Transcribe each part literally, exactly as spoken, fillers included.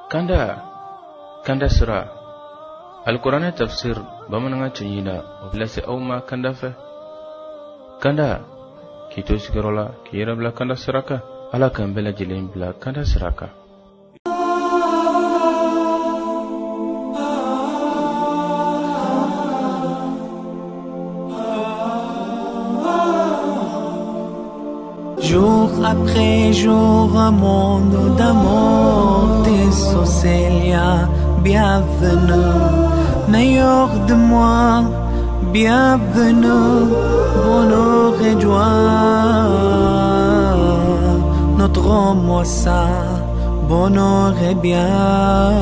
Kanda Kanda Sura Al-Quran tafsir bamananga chanyina oblase awma kanda fe Kanda Kito sigarola kira bla Kanda Suraka ala kambela jilim bla Kanda Suraka Jour après jour, un monde d'amour, tes Célia, bienvenue, meilleur de moi, bienvenue, bonheur et joie, notre moi ça, bonheur et bien.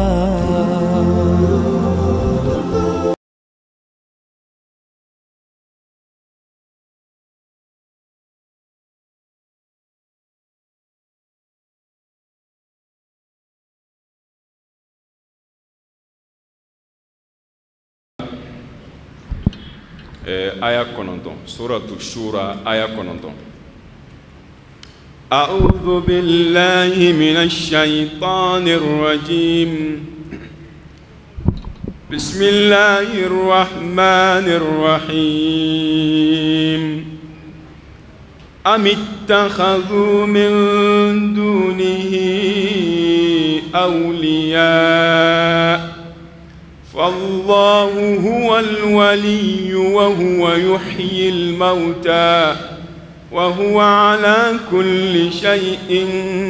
Aya kononton, suratu shura aya kononton. A'udhu billahi minash shaitanir rajim. Bismillahir rahmanir rahim. Am ittakhadhu min dunihi awliya فالله هو الولي وهو يحيي الموتى وهو على كل شيء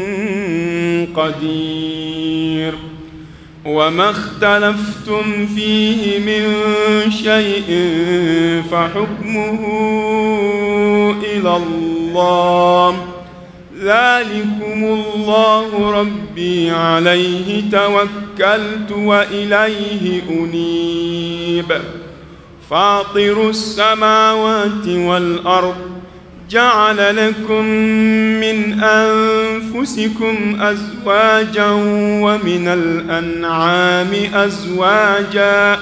قدير وما اختلفتم فيه من شيء فحكمه إلى الله ذلكم الله ربي عليه توكلت وإليه أنيب فاطر السماوات والأرض جعل لكم من أنفسكم أزواجا ومن الأنعام أزواجا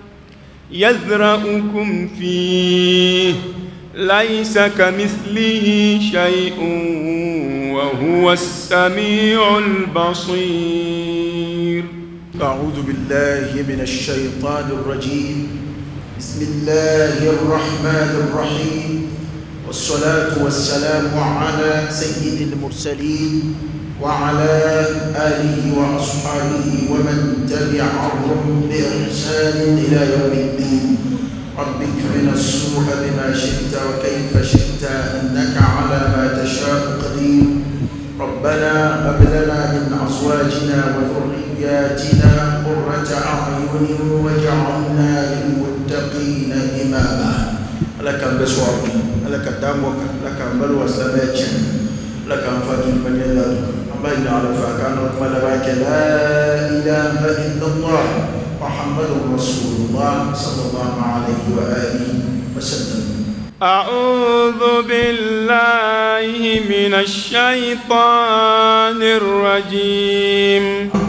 يذرأكم فيه ليس كمثله شيء وهو السميع البصير. أعوذ بالله من الشيطان الرجيم. بسم الله الرحمن الرحيم والصلاة والسلام على سيد المرسلين وعلى آله وأصحابه ومن تبعهم بإحسان إلى يوم الدين. رب اكفنا السوء بما شئت وكيف شئت إنك على ما تشاء قدير. ربنا هب لنا من أزواجنا وذرياتنا قرة أعين واجعلنا للمتقين إماما. لك البشوار لك الدموك لك البلوى سلامتك لك أنفات من يدك أمين على فاكان وكمل لا إله إلا الله محمد رسول الله صلى الله عليه وآله وسلم. أعوذ بالله من الشيطان الرجيم.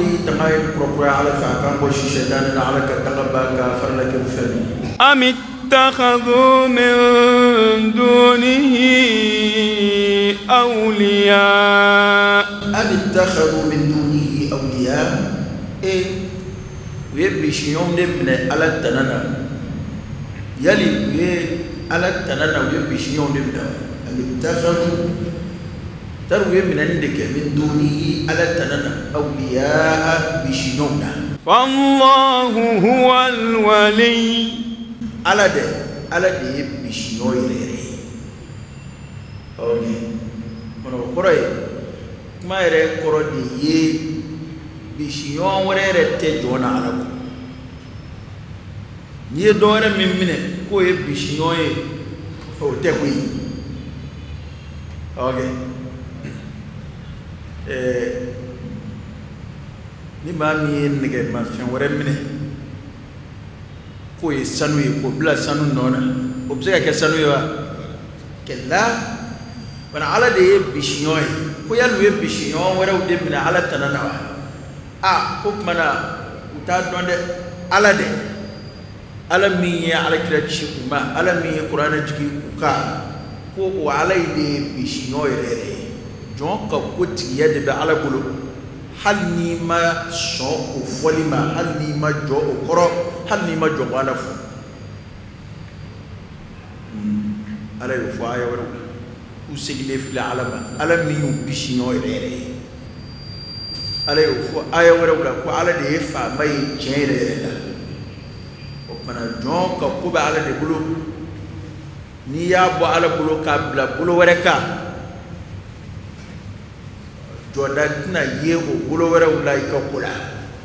أم اتخذوا من دونه أولياء أم اتخذوا من دونه أولياء إيه ويبشيون من على التنانة يلي على التنانة ويبشيون من أم اتخذوا تروي من عندك من دونه على التنانة أولياء بشيون. فالله هو الولي على ده على ده بشيون يري. أوكي من القرى ما يري القرى دي بشيون وريرة تجونا على كم. يدور من منه كوي بشيون هو تقوي. أوكي. ni maa min ye nɛgɛmafɛn wɛrɛ minɛ k'o ye sanu ye k'o bila sanu nɔ na o bɛ se ka kɛ sanu ye wa kɛla bana ala de ye bisiɲɔgɔn ye ko yali u ye bisiɲɔgɔn wɛrɛw de minɛ ala tana na wa a ko tuma na u t'a dɔn dɛ ala de ala min ye alakira ci u ma ala min ye kuranɛ jigi u kan ko o ala de ye bisiɲɔgɔn yɛrɛ yɛrɛ ye jɔn ka ko tigiya de bɛ ala bolo hal ni ma so o folima hal ni ma jo o koro hal ni ma jo wala fu ala yo fa ya wala ku sigile fi la alama ala mi yu bishinyo ere ala yo fo aya wala ko ala de fa mai jere la o mana jo ka ko ba ala de bulu ni ya bo ala bulu ka bla bulu wala ka jodan na ye o bulu wala wala ka kula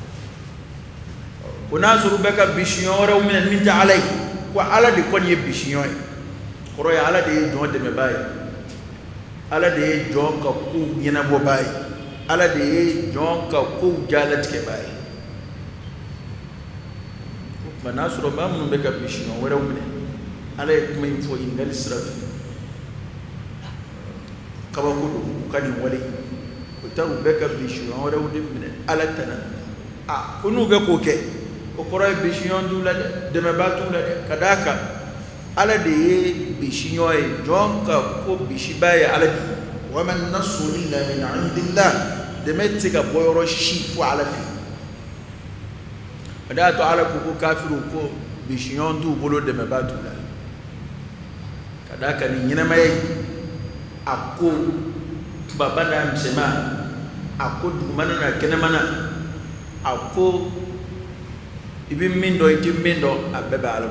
kuna suru beka bishinyo wala min min ta alai ko ala de ko ni bishinyo koro ya ala de jo de me bay ala de jo ka ku yina bo bay ala de jo ka ku jalat ke bay mana suru ba mun beka bishinyo wala min ala kuma info ingal siraf kaba kudu kani wali utaru beka bishinyo wala min ala tana a kunu be ko ke ko koro bishinyo dula de me ba tula de kadaka ala de bishinyo e jonka ko bishibaye ala di wa man nasru illa min indillah de metika boyoro shifu ala fi ada to ala ko kafiru ko bishinyo du bolo de me batula kadaka ni nyina mai akko babanda msema akko dumana na kenemana akko ibin mindo itim mindo abeba ala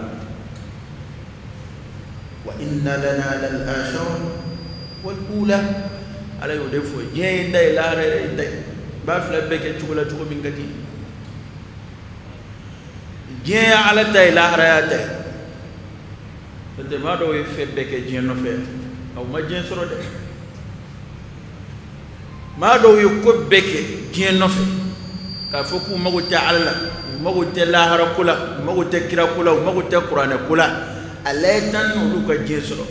وإن لنا للآخرة والأولى على يدفع جين داي لا رأي داي بافلا بك تقول تقول من قديم جين على داي لا رأي داي أنت ما دو يفعل بك جين نفع أو ما جين سر داي ما دو يكون بك جين نفع كافوكو ما قلت على لا ما قلت لا هرا كلا ما قلت كرا كلا ما قلت قرآن كلا alaitan uluka jesro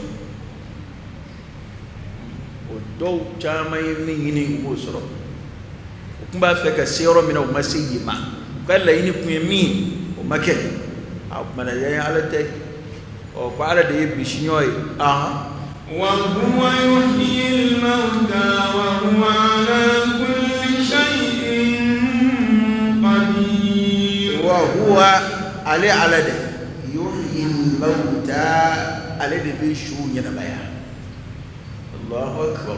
o do chama yini yini musro kumba feka sero mina o masiyima kala yini kuyemi o make a mana yayin alate o ko ala de bishinyoy aha wa huwa yuhyi al-mauta wa huwa ala kulli shay'in qadir wa huwa ali alade الموتى الذي بيشو ينبايا الله أكبر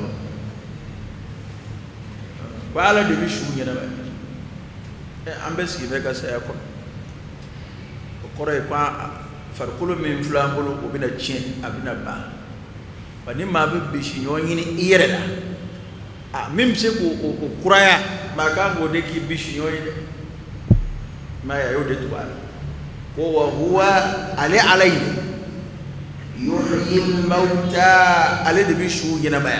وعلى الذي بيشو ينبايا أم بس كيف كسيكون وقرأ يقع فرقلو من فلان بلو وبنا تشين أبنا با فني ما بيشو يني إيرلا ميم سكو وقرأ ما كان وديكي بيشو يني ما يعود توال وهو علي عليه يحيي الموتى الذي بيشو ينبايا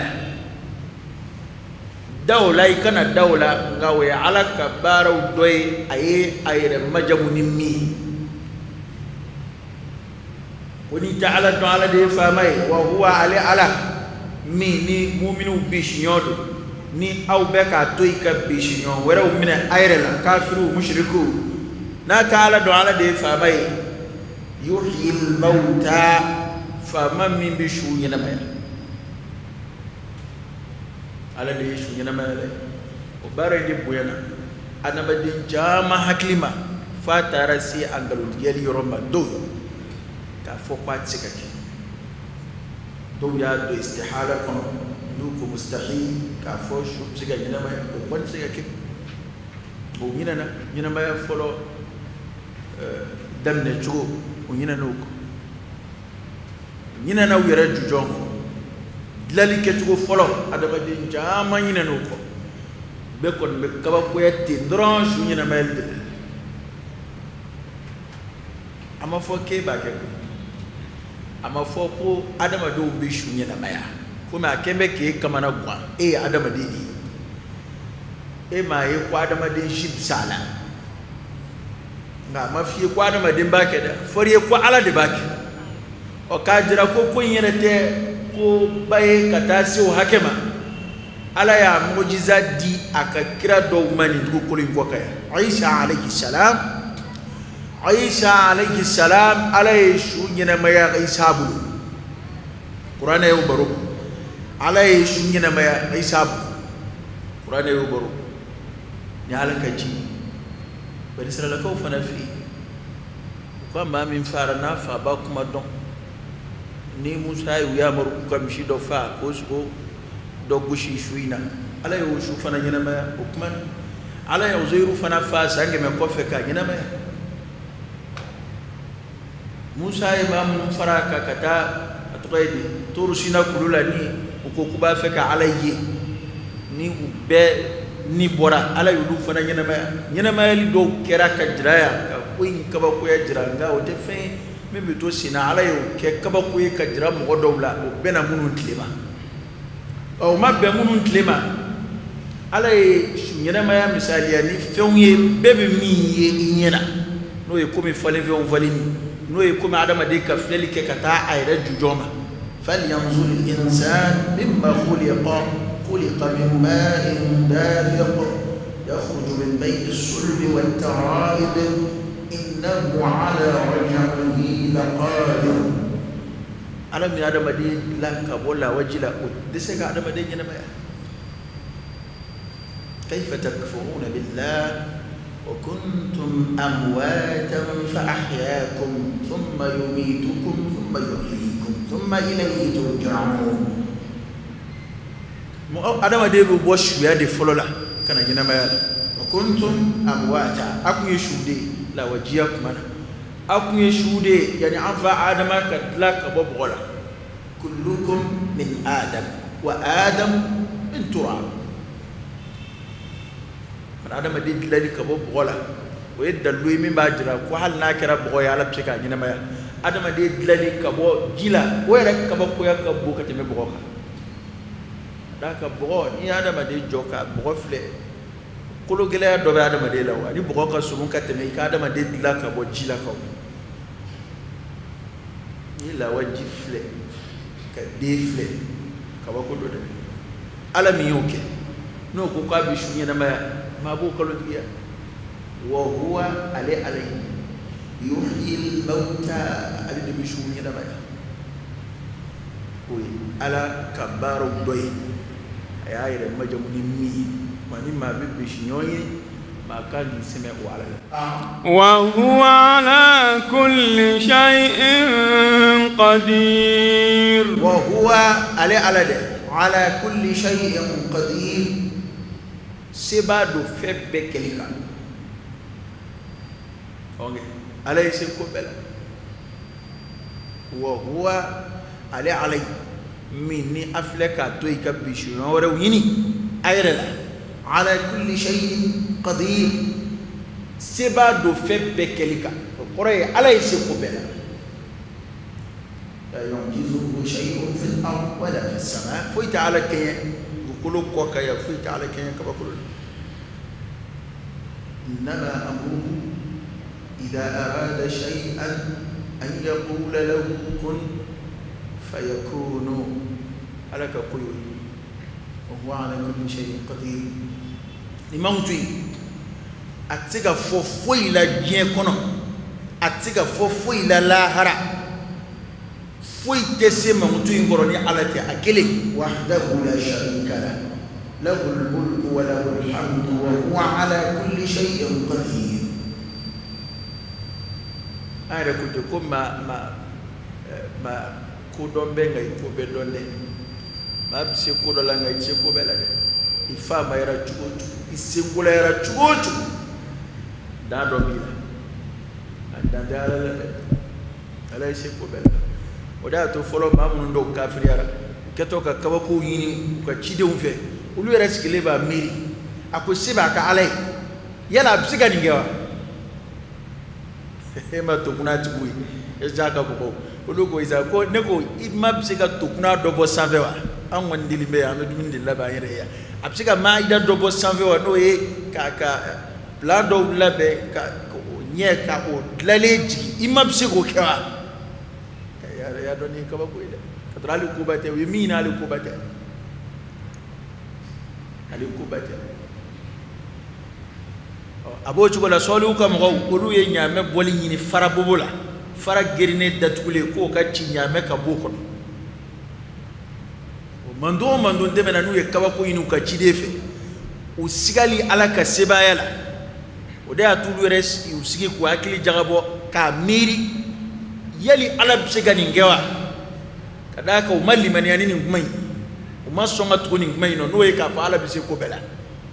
دولة كان دولة غاوي على كبار ودوي أي أي مجمو نمي وني تعالى تعالى دي فامي وهو علي على مي ني مؤمن بيشنيود ني أو بكا توي كبيشنيود ورا من أيرلا كافرو مشركو na taala do ala de fa bay yuhyi al mauta fa man min bi shu yina may ala de shu yina may o bare de buyana anaba de jama haklima fa tarasi angalu yeli yoroma do ka fo kwa tsikaki do ya do istihala kono du ko mustahil ka fo shu tsiga yina may ko kon tsikaki o yina na yina may folo damne chugo unyina nuko nyina na wira jujon dlali ke chugo folo adama din jama nyina nuko be kon be kaba ko yetti dranche nyina melde ama fo ke ba ke ama fo ko adama do be shu nyina maya kuma kembe ke kamana gwa e adama didi e ma e ko adama din shib sala nga mafi ko adama din bake da fariye ko ala de bake o ka jira ko kun yene ko baye katasi o hakema ala ya mujiza di aka kira do mani ko kolin ko kaya Aisha alayhi salam Aisha alayhi salam ala yeshu nyina maya Aisha bulu Qur'an ayu baro ala yeshu nyina maya Aisha bulu Qur'an ayu baro ni alaka ji bari Israila ka fana fi ko ma min fara na fa ba kuma don ni Musa ya maru ka mishi do fa ko so do gushi shuina ala yo shu fana nyina ma ukman ala yo zairu fana fa sange me ko fe ka nyina ma Musa ya ma mun fara ka kata atoyedi turu sina kulula ni ko kuba fe ka ala yi ni be ni bora ala yo du fana nyina ma nyina ma li do kera ka jiraya ka ko in ka ba ko ya jiranga o te fe me me to sina ala yo ke ka ba ko ka jira mo dowla o bena munun tlema o mabbe munun tlema ala e nyina ma ya misali ya ni fenye bebe mi ye nyina no e ko mi fale ve on valini no e ko mi adama de ka fleli ke kata ayra jujoma falyanzur al-insan mimma khuliqa khuliqa min ma'in dafiq yakhruju min bayni as-sulbi wat-tara'ib innahu 'ala raj'ihi laqadir ala mi adama de la ka bola wajila o de se ka adama de nyina ma كيف تكفرون بالله وكنتم أمواتا فأحياكم ثم يميتكم ثم يحييكم ثم إليه ترجعون أنا ما ديرو بوش بيادي فلولا كان جنما وكنتم أمواتا أكو يشودي لا وجيكم أنا أكو يشودي يعني أنفع آدم كتلاك ببغلا كلكم من آدم وآدم من تراب adama de dilali ka bo bola o yedda luy min ba jira ko hal na kera bo ya la psika nyina ma adama de dilali ka bo jila o yera ka bo ko ya ka bo ka teme bo ka da ka bo ni adama de joka bo fle kolo gele do be adama de lawa ni bo ka sumun ka teme ka adama de dilala ka bo jila ka ni la waji fle ka de fle ka bo ko do de alami yoke no ko ka bi shu nyina ma ما بو كلو ديا وهو علي علي يحيي الموتى علي دي بيشو ني دا باي وي على كبار دوي اي اي ما جمو ني مي ما ني ما بي بيش نيوني ما كان يسمع وعلى وهو على كل شيء قدير وهو علي على ده على كل شيء قدير seba do febbe kelika okay alay se ko bela wa huwa ali alay minni aflaka to ikabishu wara yini ayra ala kulli shay'in qadir seba do febbe kelika qore alay se ko bela la yujizu shay'un fil ard wala fis sama fa ta'ala kay kulu ko kay fa ta'ala kay ka bakulu إنما أمره إذا أراد شيئا أن يقول له كن فيكون على كقيود وهو على كل شيء قدير لموتي أتيجا فوفوي لا جين كنا أتيجا فوفوي لا لاهرا فوي تسمى موتي غروني على تأكله وحده لا شريك له له الملك وله الحمد وهو على كل شيء قدير أنا كنت كم ما ما ما كودون بينغ يكوب دونة ما بس كودون لانغ يكوب بلده إفا ما يرى تقول يسيقول يرى تقول دا دوبيلا دا دا لا لا يسيقول بلده ودا تفولو ما من دو كافر يرى كتوكا كبكو يني كتشيدهم فيه ulu yɛrɛ sigilen b'a miiri a ko se b'a ka ala ye yala a bɛ se ka nin kɛ wa e ma tokuna tigiw ye e tɛ ka bɔgɔ olu ko isa ko ne ko i ma bɛ se ka tokuna dɔ bɔ sanfɛ wa an kɔni deli bɛ yan an bɛ dumuni de labɛn an yɛrɛ ye a bɛ se ka maayida dɔ bɔ sanfɛ wa n'o ye ka ka plan dɔw labɛn ka o ɲɛ ka o dilanlen jigin i ma bɛ se k'o kɛ wa y'a dɔn ni kabako ye dɛ ka sɔrɔ hali koba tɛ o ye min ɲini hali koba tɛ. alikubate abo chugo la solu ka mo olu ye nyame boli nyini fara bobola fara gerine datugule ko ka ci nyame ka boko mando mando ndeme na nuye kaba ko inu ka ci defe o sigali ala ka sebaya la o de atulu yɛrɛ u sigi k'u hakili jagabɔ k'a miiri yali ala bɛ se ka nin kɛ wa ka d'a kan u ma limaniya ni nin kuma in u ma sɔn ka tugu nin kuma in nɔ n'o ye k'a fɔ ala bɛ se ko bɛɛ la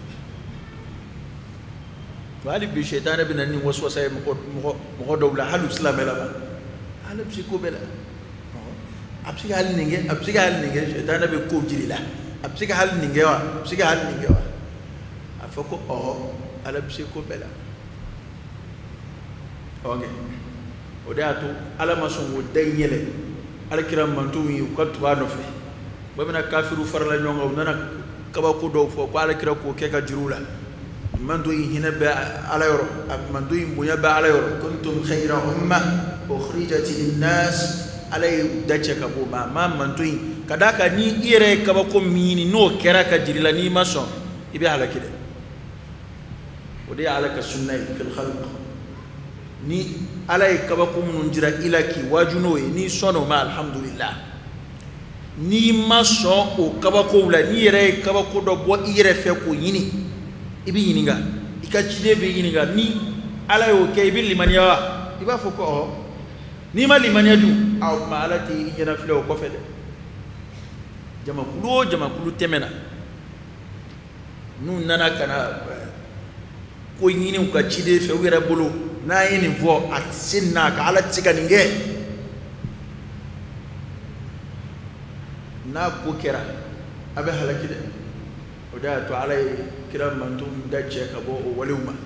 hali bi shetani bɛ na ni waswasa ye mɔgɔ mɔgɔ dɔw la hali u silamɛ la ba ala bɛ se ko bɛɛ la a bɛ se ka hali nin kɛ a bɛ se ka hali nin kɛ shetani bɛ ko jiri la a bɛ se ka hali nin kɛ wa a bɛ se ka hali nin kɛ wa a fɔ ko ɔhɔ ala bɛ se ko bɛɛ la ok o de y'a to ala ma sɔn k'o da in yɛlɛ alakira mantonw ye u ka tugu a nɔfɛ bamanan kafiru farala ɲɔgɔn kan u nana kabako dɔw fɔ ko alakira k'o kɛ ka juru la manto in hinɛ bɛ ala yɔrɔ manto in bonya bɛ ala yɔrɔ kuntum khayra umma ukhrijat linnas ala ye da cɛ ka bɔ ma ma manto in ka d'a kan ni i yɛrɛ ye kabako min ɲini n'o kɛra ka jiri la n'i ma sɔn i bɛ halaki dɛ o de ye ala ka sunna ye fil khalq ni ala ye kabako minnu jira i la k'i waaju n'o ye n'i sɔnna o ma alhamdulillah n'i ma sɔn o kabakow la n'i yɛrɛ ye kabako dɔ bɔ i yɛrɛ fɛ k'o ɲini i bɛ ɲininka i ka ciden bɛ ɲininka ni ala y'o kɛ i bɛ limaniya wa i b'a fɔ ko ɔhɔ n'i ma limaniya dun a o tuma ala tɛ i ɲɛnafilɛ o kɔfɛ dɛ jamakulu o jamakulu tɛmɛna n'u nana ka na ko ɲini u ka ciden fɛ u yɛrɛ bolo n'a ye nin fɔ a tɛ se nin na ka ala tɛ se ka nin kɛ n'a ko kɛra a bɛ halaki dɛ o de y'a to ala ye kira mantonw da cɛ ka bɔ o walew ma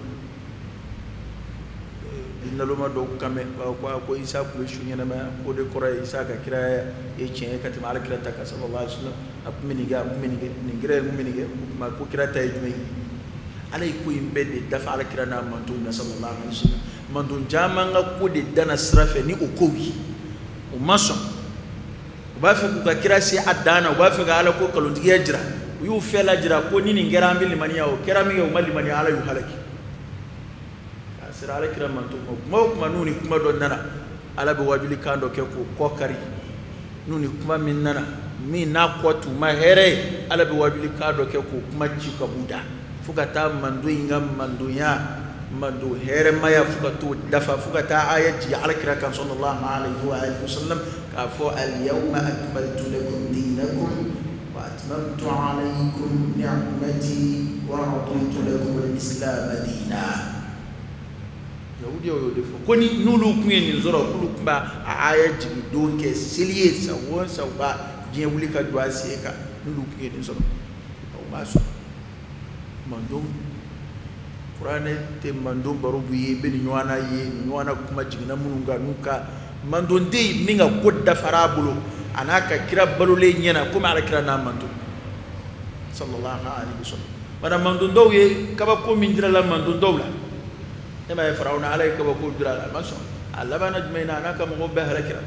i naloma dɔw kan mɛn ko ko isa tun bɛ su ɲɛnamaya ko de kɔrɔ ye isa ka kira ye tiɲɛ ye ka tɛmɛ ala kira ta kan sallallahu alaihi wasallam a tun bɛ nin kɛ a tun bɛ nin kɛ nin kira ye mun bɛ nin kɛ o tuma ko kira ta ye jumɛn ye ala ye ko in bɛɛ de dafa ala kira n'a mantonw na sallallahu alaihi wasallam manton caman ka ko de danna sira fɛ ni o kow ye o ma sɔn u b'a fɛ k'u ka kira se a dan na u b'a fɛ ka ala ko nkalontigiya jira u y'u fɛ lajira ko ni nin kɛra an bɛ limaniya o kɛra min kɛ u ma limaniya ala y'u halaki k'a sera ala kira manton ma kuma o kuma n'u ni kuma dɔ nana ala bɛ wajuli kan dɔ kɛ k'o kɔ kari n'u ni kuma min nana min n'a kɔ t'u ma hɛrɛ ye ala bɛ wajuli kan dɔ kɛ k'o kuma ci ka b'u da fo ka taa mandon in ka mandonya mando hɛrɛmaya fo ka t'o dafa fo ka taa aya jigin ala kira kan sallallahu alaihi wa alihi wasallam k'a fɔ al yawma akmaltu lakum dinakum wa atmamtu alaykum ni'mati wa raditu lakum al islam dinan yahudi y'o de fɔ ko ni n'olu kun ye nin sɔrɔ k'olu kun b'a aya jigin don kɛ seli ye san o san u b'a diɲɛ wuli ka jɔ a sen kan n'olu kun ye nin sɔrɔ o b'a sɔrɔ mandon kuranɛ tɛ mandon baro b'u ye bɛ nin ɲɔgɔn na ye nin ɲɔgɔn na kuma jiginna minnu kan n'u ka mandon tɛ yen min ka ko dafara a bolo a n'a ka kira balolen ɲɛna komi ala kira n'a mandon sallallahu alaihi wasallam mana mandon dɔw ye kabako min jira la mandon dɔw la e ma ye Farawuna ala ye kabako jira a la a ma sɔn a labanna jumɛn na a n'a ka mɔgɔw bɛɛ halakira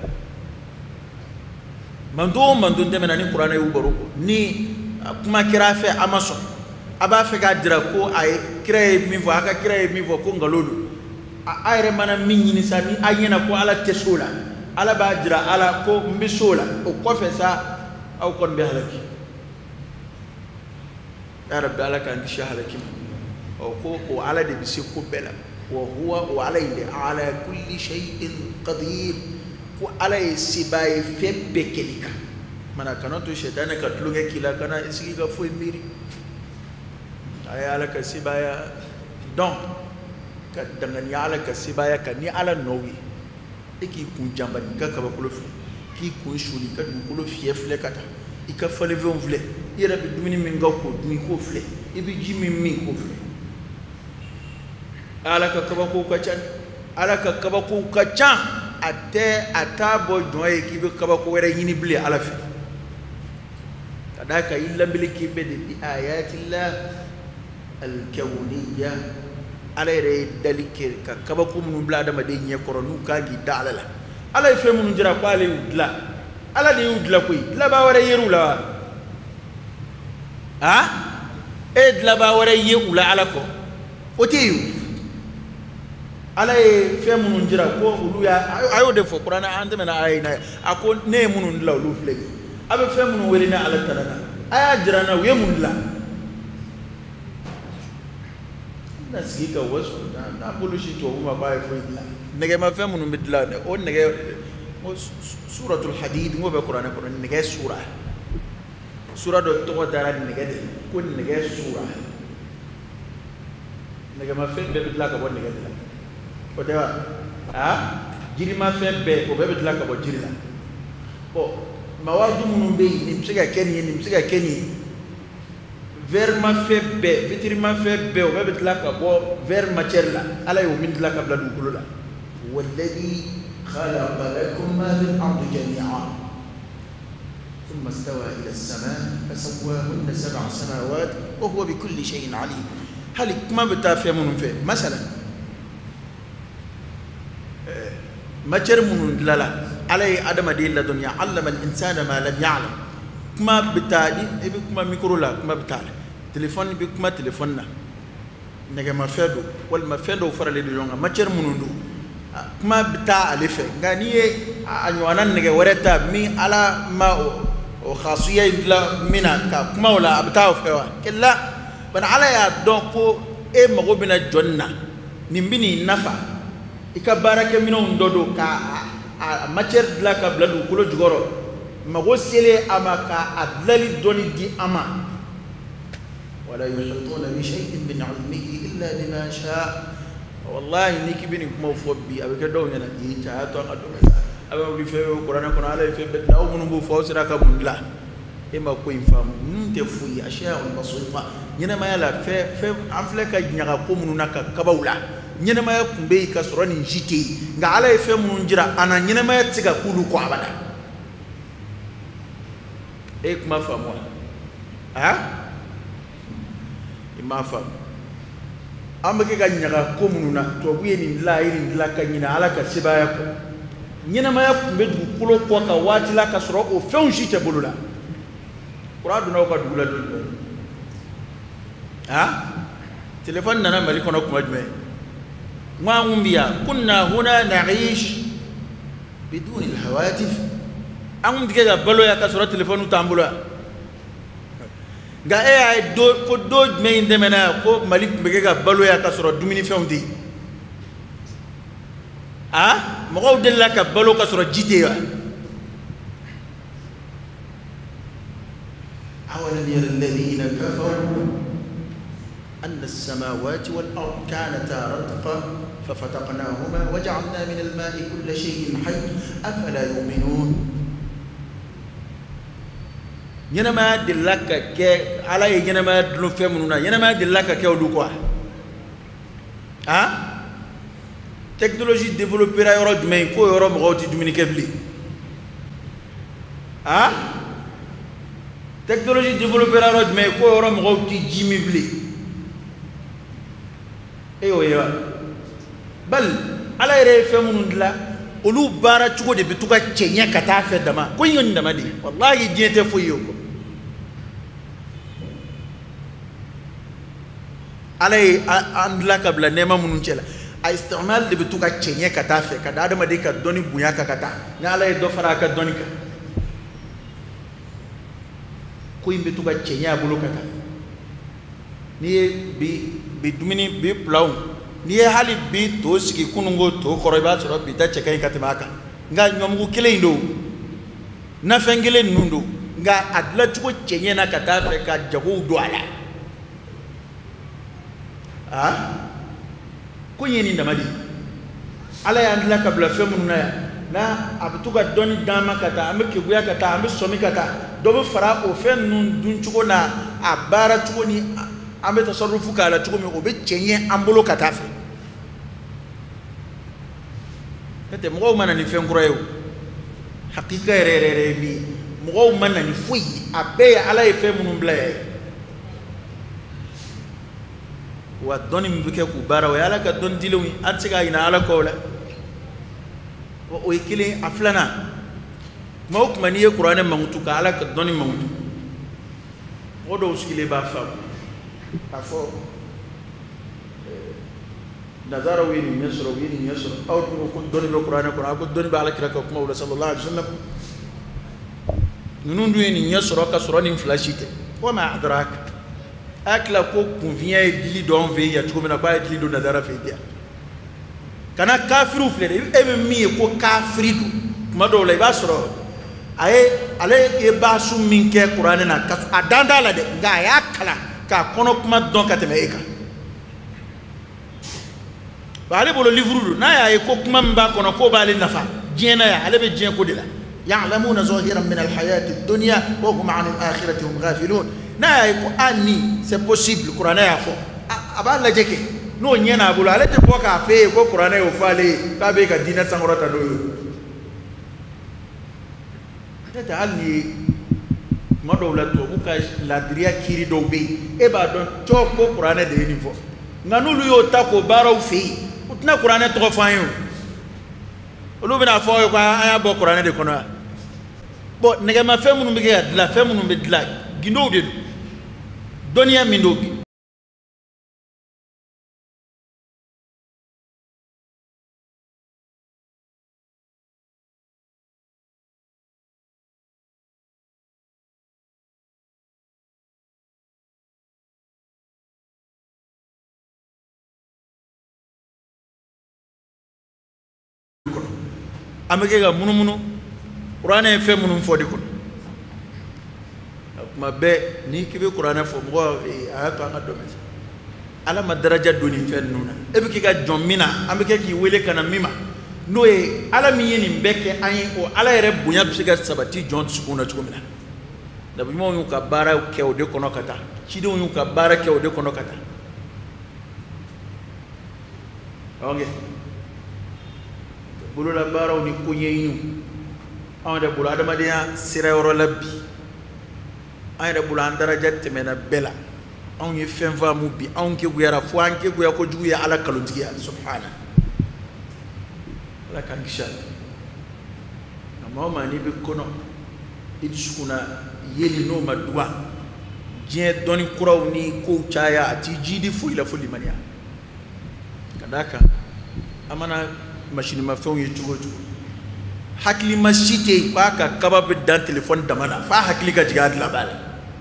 mandon o mandon tɛmɛna ni kuranɛ y'u baro ni kuma kɛra a fɛ a ma sɔn a b'a fɛ k'a jira ko a ye kira ye min fɔ a ka kira ye min fɔ ko nkalon don a yɛrɛ mana min ɲini sa ni a ɲɛna ko ala tɛ so la ala b'a jira ala ko n bɛ so la o kɔfɛ sa aw kɔni bɛ halaki ya rabbi ala k'an kisi halaki ma ɔ ko o ala de bɛ se ko bɛɛ la wa huwa o ala in de ala kulli shay'in qadir ko ala ye sebaa ye fɛn bɛɛ kɛli kan mana kana to shetani ka tulonkɛ k'i la kana sigi ka foyi miiri a ye ala ka sebaya dɔn ka danganiya ala ka sebaya kan ni ala nɔw ye e k'i kun janba i ka kabakolo filɛ k'i kun suli i ka dugukolo fiyɛ filɛ ka taa i ka falefɛnw filɛ i yɛrɛ bɛ dumuni min kɛ k'o dun i k'o filɛ i bɛ ji min min k'o filɛ ala ka kabakow ka ca ala ka kabakow ka ca a tɛ a t'a bɔ jɔn ye k'i bɛ kabako wɛrɛ ɲini bilen ala fɛ ka d'a kan i lamɛnni k'i bɛ de bi ayatillah alkawniya ala yɛrɛ ye dali kɛ ka kabako minnu bila adamaden ɲɛ kɔrɔ n'u kan k'i da ala la ala ye fɛn minnu jira ko ale y'u dilan ala de y'u dilan koyi dilanbaa wɛrɛ yer'u la wa a e ye dilanbaa wɛrɛ ye u la ala kɔ o tɛ yen ala ye fɛn minnu jira ko olu y'a a y'o de fɔ kuranɛ an tɛmɛna aya in na a ko ne ye minnu dilan olu filɛ a bɛ fɛn minnu wele ni ala tana na a y'a jira n na u ye mun dilan na sigi ka wasu na bulu shi to kuma ba ya foi la nege ma fe munu midla o nege suratul hadid ngo be qur'an ko nege sura sura do to dara nege de ko nege sura nege ma fe be midla ka bo nege de o de ha jiri ma fe be ko be midla ka bo jiri la bo mawadu munu be ni msiga keni ni msiga keni vers ma fe be vitri ma fe be o be midla ka bo vers matière la ala yo midla ka bla du kulu la والذي خلق لكم ما في الأرض جميعا ثم استوى إلى السماء فسواهن سبع سماوات وهو بكل شيء عليم. هل ما بتافهم من فيه مثلا ما ترمون لا لا علي عدم دين الدنيا علم الإنسان ما لم يعلم ما بتاعي بكما ميكرو لا ما بتاعي تليفون بكما تليفوننا نجا ما فيدو ولا ما فيدو فرا لديونga ما ترمون دو kuma bita alife ngani ye anywana nege wereta mi ala ma o khasiya illa mina ka kuma wala abta fewa kella bana ala ya don ko e mago bina jonna nimbini nafa ika barake mino ndodo ka matière de la ka bladu kulo jugoro mago sele amaka adlali doni di ama wala yuhituna bi shay'in min 'ilmihi illa bima sha'a. والله نيكي بيني كما فوبي ابي كدو نانا دي تا تو ادو ابي في قران كون على في بيت او من بو فوس راكا من لا اما كو يفهم نت فوي اشياء بسيطه نينا ما يلا في في انفلك نيغا كو من نكا كباولا نينا ما يكمبي كسروني جيتي nga ala في من جرا انا نينا ما يتيغا كولو كو ابدا اي كما فهموا ها ما فهم amake ga nyaga ko mununa to buye ni la iri la ka nyina ala ka sibaya ko nyina ma ya kumbe du kulo ko ka wati la ka soro o feun jite bulula qura du na ko dugula du ha telefon nana mali kono kuma jume ma ngumbiya kunna huna na'ish bidun alhawatif am dige ga balo ya ka soro telefonu tambula nga e ay do ko do me indemena ko malik be ga balo ya ka soro dumini fewndi ah mo ko de la ka balo ka soro jite ya awalan yara alladhina kafaru anna as-samawati wal ard kanata ratqa fafataqnahuma waja'alna min al-ma'i kulla shay'in hayy afala yu'minun. Yenama de laka ke ala ye yenama dulu femununa yenama de laka ke olu quoi hein technologie développer yoro dumay ko yoro mo goti dumini kebli hein technologie développer yoro dumay ko yoro mo goti jimi bli eyo ya bal ala ye femunundla olu bara chugo de bituka chenya kata fe dama ko yin dama di wallahi diete fo yoko alay andla kabla nema munun cela a istimal de bituka chenye kata fe kada adama de ka doni buya ka kata na alay do fara ka doni ka ko imbe tuka chenye abulo kata ni bi bi dumini bi plaw ni hali bi to sigi kunungo to koroba so bi ta chekai katimaka nga nyomgu kile ndo na fengele nundu nga adla tuko chenye na kata fe ka jago do ala ah ko yeni ndamadi ala ya ndla kabla femununa ya na abtuga doni dama kata amke guya kata am somi kata do fara o fen nun dun chugo na abara chugo ni ambe tasarrufu kala chugo mi obe chenye ambolo kata fe tete mo mana ni fen kurayo hakika rerere bi mo mana ni fuyi abe ala e femunun bla wa doni mbike ku bara wa ala ka don dilowi atsiga ina ala kola o ikili aflana mawk maniye qur'an mangutu ka ala ka doni mangutu odo uskile ba fa afo nazara wini yasra wini yasra aw ko doni be qur'an qur'an ko doni ba ala kira ko kuma sallallahu alaihi wasallam nunundu ni yasra ka surani flashite wa ma adraka akla ko kunfiya ye dili dɔn fɛ ya cogo min na k'a ye dili don nazara fɛ diya kana kafiriw filɛ dɛ e bɛ min ye ko kafiri don kuma dɔw la i b'a sɔrɔ a ye ale ye baasu min kɛ kuranɛ na a dan t'a la dɛ nka a y'a kalan k'a kɔnɔ kuma dɔn ka tɛmɛ e kan ale bolo livre don n'a y'a ye ko kuma min b'a kɔnɔ k'o b'ale nafa diɲɛ na yan ale bɛ diɲɛ ko de la ya'lamuna zahiran min al-hayati ad-dunya wa hum 'an al-akhirati hum ghafilun n'a y'a ye ko ah ni c'est possible kuranɛ y'a fɔ a b'a lajɛ kɛ n'o ɲɛ n'a bolo ale tɛ bɔ k'a f'e ye ko kuranɛ y'o fɔ ale ye k'a bɛ ka diinɛ sankɔrɔta n'o ye ne tɛ hali ni ye tuma dɔw la tubabu ka ladiriya kiiri dɔw bɛ yen e b'a dɔn cɔ ko kuranɛ de ye nin fɔ nka n'olu y'o ta k'o baaraw fɛ yen u tɛna kuranɛ tɔgɔ fɔ an ye o olu bɛna fɔ aw ye ko an y'a bɔ kuranɛ de kɔnɔ yan bon nɛgɛmafɛn minnu bɛ kɛ ka dilan fɛn minnu bɛ dilan gindow de don dɔnniya min don an bɛ kɛ ka munumunu kuranɛ ye fɛn minnu fɔ de kɔnɔ kuma bɛɛ ni k'i bɛ kuranɛ fɔ mɔgɔ a y'a to an ka dɔn ala ma daraja don nin fɛn ninnu na e bɛ k'i ka jɔn min na an bɛ kɛ k'i wele ka na min ma n'o ye ala min ye nin bɛɛ kɛ an ye o ala yɛrɛ bonya bɛ se ka sabati jɔn dusukun na cogo min na nabiɲumanw y'u ka baaraw kɛ o de kɔnɔ ka taa cidenw y'u ka baara kɛ o de kɔnɔ ka taa ok bolola baaraw ni ko ɲɛɲiniw anw yɛrɛ bolo adamadenya sira yɔrɔ la bi an yɛrɛ bolo an daraja tɛmɛna bɛɛ la anw ye fɛn faamu bi anw kekuyara fo an kekuya kojugu ye ala kalontigiya subhana ala k'an kisi a la nka maa o maa n'i bɛ kɔnɔ i dusukun na yeli n'o ma duga diɲɛ dɔnni kuraw ni kow caya a t'i jidi foyi la fo limaniya ka d'a kan an mana masinimafɛnw ye cogo o cogo hakili ma si tɛ yen k'a ka kaba bɛ dan telefɔni dama na f'a hakili ka jigin a dilan b'a la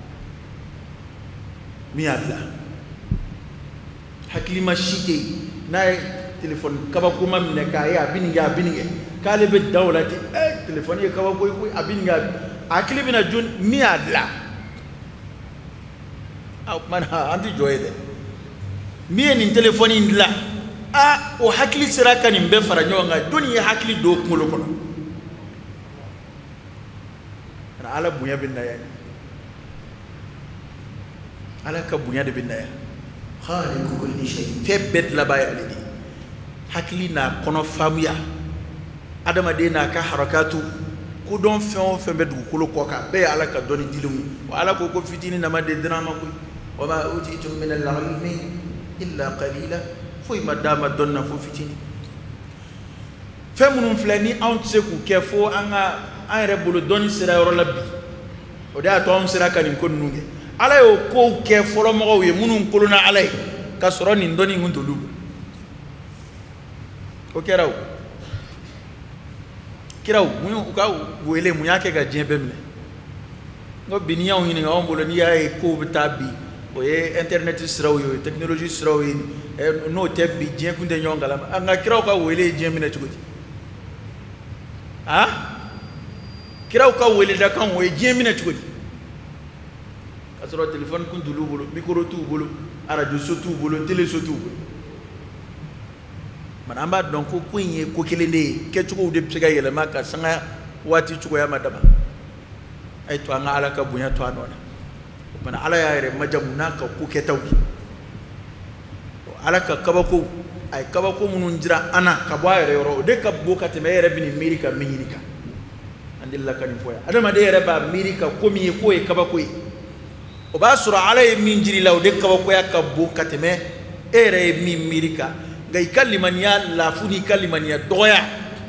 min y'a dilan hakili ma si tɛ yen n'a ye telefɔni kabako ma minɛ k'a ye a bɛ nin kɛ a bɛ nin kɛ k'ale bɛ dan o la ten ɛ telefɔni ye kabako ye koyi a bɛ nin kɛ a hakili bɛ na jɔn min y'a dilan a o tuma na an tɛ jɔ ye dɛ min ye nin telefɔni in dilan a o hakili sera ka nin bɛɛ fara ɲɔgɔn kan jɔnni ye hakili don kunkolo kɔnɔ ala bonya bɛ na yan ala ka bonya de bɛ na yan khaliqu kulli shay fɛn bɛɛ dilanbaa ye ale de ye hakili n'a kɔnɔ faamuya adamaden n'a ka harakatu kodɔn fɛn o fɛn bɛ dugukolo kɔ kan bɛɛ ye ala ka dɔnni dilenw ye wa ala ko ko fitinin nama de dira ma koyi wa ma utitum min al-ilmi illa qalila foyi ma d'a ma dɔnni na fo fitinin fɛn minnu filɛ ni anw tɛ se k'u kɛ fo an ka an yɛrɛ bolo dɔnni sera yɔrɔ la bi o de y'a to anw sera ka nin ko ninnu kɛ ala y'o kow kɛ fɔlɔmɔgɔw ye minnu kolonna ala ye ka sɔrɔ nin dɔnni in kun t'olu bolo o kɛra o kiraw mun u ka wele mun y'a kɛ ka diɲɛ bɛɛ minɛ n ko bi n'i y'anw ɲininka anw bolo n'i y'a ye kow bɛ taa bi o ye internet siraw ye o ye technologie siraw ye n'o tɛ bi diɲɛ kun tɛ ɲɔgɔn kalama nka kiraw ka wele ye diɲɛ minɛ cogo di ah kiraw ka wele da kan o ye diɲɛ minɛ cogo di ka sɔrɔ téléphone kun t'olu bolo micro t'u bolo radio so t'u bolo télé so t'u bolo mana an b'a dɔn ko ko in ye ko kelen de ye kɛcogow de bɛ se ka yɛlɛma ka sanga waati cogoya ma dama a ye to an ka ala ka bonya to a nɔ na o mana ala y'a yɛrɛ majamu n'a ka ko kɛtaw ye ala ka kabako a ye kabako minnu jira an na ka bɔ a yɛrɛ yɔrɔ o de ka bon ka tɛmɛ e yɛrɛ bɛ nin miiri ka min ɲini kan an delila ka nin fɔ yan adamaden yɛrɛ b'a miiri ka ko min ye k'o ye kabako ye o b'a sɔrɔ ala ye min jiri la o de kabakoya ka bon ka tɛmɛ e yɛrɛ ye min miiri kan nka i ka limaniya laafu ni i ka limaniya dɔgɔya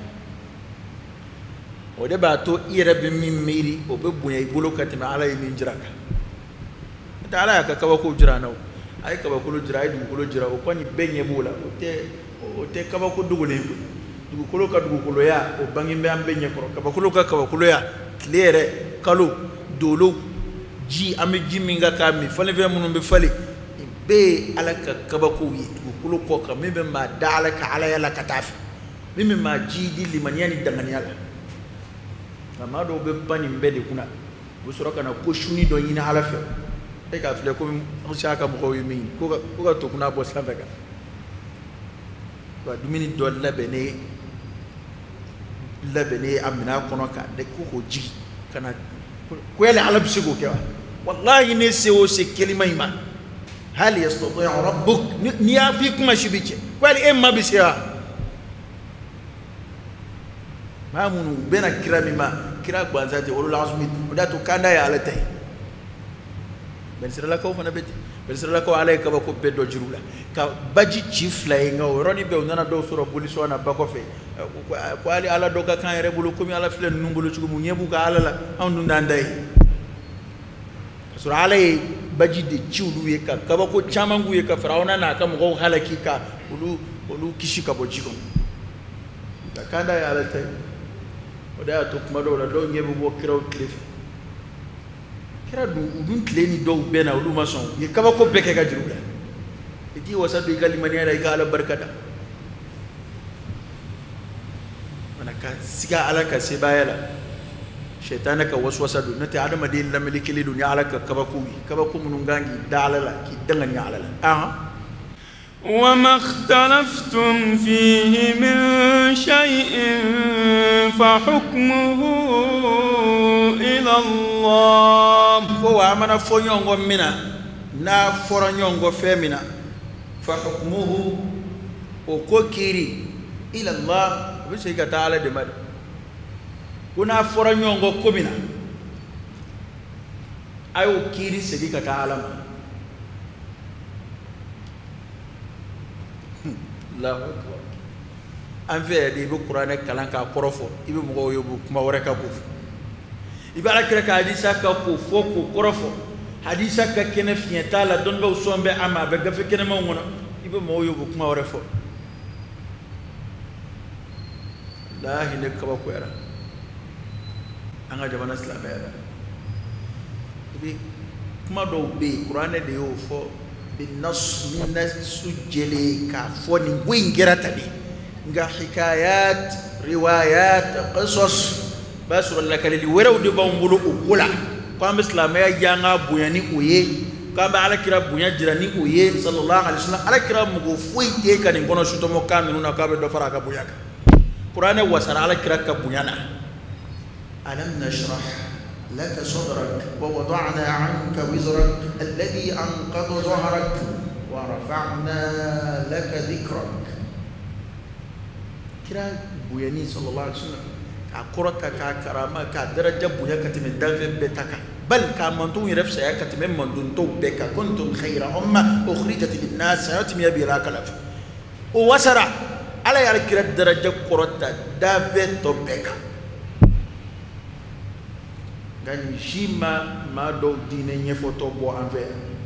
o de b'a to i yɛrɛ bɛ min miiri o bɛ bonya i bolo ka tɛmɛ ala ye min jira kan n'o tɛ ala y'a ka kabakow jira an na o a ye kabakolo jira a ye dugukolo jira o kɔni bɛɛ ɲɛ b'o la o tɛ o tɛ kabako dogolen koyi dugukolo ka dugukoloya o bange bɛ an bɛɛ ɲɛ kɔrɔ kabakolo ka kabakoloya tile yɛrɛ kalo dolo ji ame ji minga ka mi fale ve munum be fale be alaka kabako yi kulo ko ka mi be ma dalaka ala yala katafi mi mi ma ji di limaniani dangani ala ma do be pani mbede kuna bu soroka na ko shuni do yina ala fe e ka fle ko mo shaka mo ko yimi ko ko ka to kuna bo slaveka wa dumini do labene labene amina kono ka de ko ko ji kana ko yele ala bisigo kewa wallahi ne se o se kelima ima hal yastati rabbuk ni ya fi kuma shibice ko yele emma bisiya mamunu bena kirami ma kira gbanzate wala lazmi datu kanda ya alate ben sirala ko fana beti ben sirala ko alay ka ba ko beddo jirula ka baji chief la nga roni be nana do soro police wana bako fe ko ali ala do ka kan rebulu ko mi ala flen nungulu ci mu nyebu ka ala la andu ndanday sura alay baji de ciwlu ye ka ka ba ko chamangu ye ka farauna na ka mo halaki ka ulu ulu kishika bo jiko ta kanda ya alate oda to kuma do la do ngebu bo kiraw cliff kira du udun tleni do bena ulu mason ye kaba ko beke ga jirula iti wasa do gali mani ala ga ala barkada manaka siga ala ka se bayala shaytana ka waswasa do nati adama de la maliki le dunya ala ka kaba ko wi kaba ko munun gangi dalala ki dangani ala aha وما اختلفتم فيه من شيء فحكمه إلى الله هو أمنا فنيونغو منا نا فرنيونغو فمنا فحكمه وكوكيري إلى الله بشيء تعالى دمد كنا فرنيونغو كمنا أيو كيري سيدي تعالى Allahu akbar an fe de be qur'ane kalan ka korofo ibe mo yobu kuma wore ka ko ibe ala kira ka hadisa ka ko fo ko korofo hadisa ka kene fienta la don be sombe ama be gafe kene mo ngono ibe mo yobu kuma wore fo la hine ka ba ko era anga jabana islam era ibe kuma do be qur'ane de yo fo بالنص من سجلي كافون وين جرتني نجا حكايات روايات قصص بس ولا كلي ورا ودي بامبلو وكلا قام اسلامي جانا بوياني ويه قام على كرا بويا جراني ويه صلى الله عليه وسلم على كرا مغفوي تي كان نكونو شتو مكان نونا كابه دو فرا كبويا قران وسر على كرا كبويانا الم نشرح لك صدرك ووضعنا عنك وزرك الذي أنقض ظهرك ورفعنا لك ذكرك كرا بوياني صلى الله عليه وسلم كقرك ككرامة كدرجة بويا كتم الدم بتك بل كمنتون يرفس يا كتم من دون بك كنتم خير أمة أخرجت للناس سيأتي بلا كلف ووسرع على يالك الدرجة قرطة دافت بك gani shima ma do dine nyefoto bo anver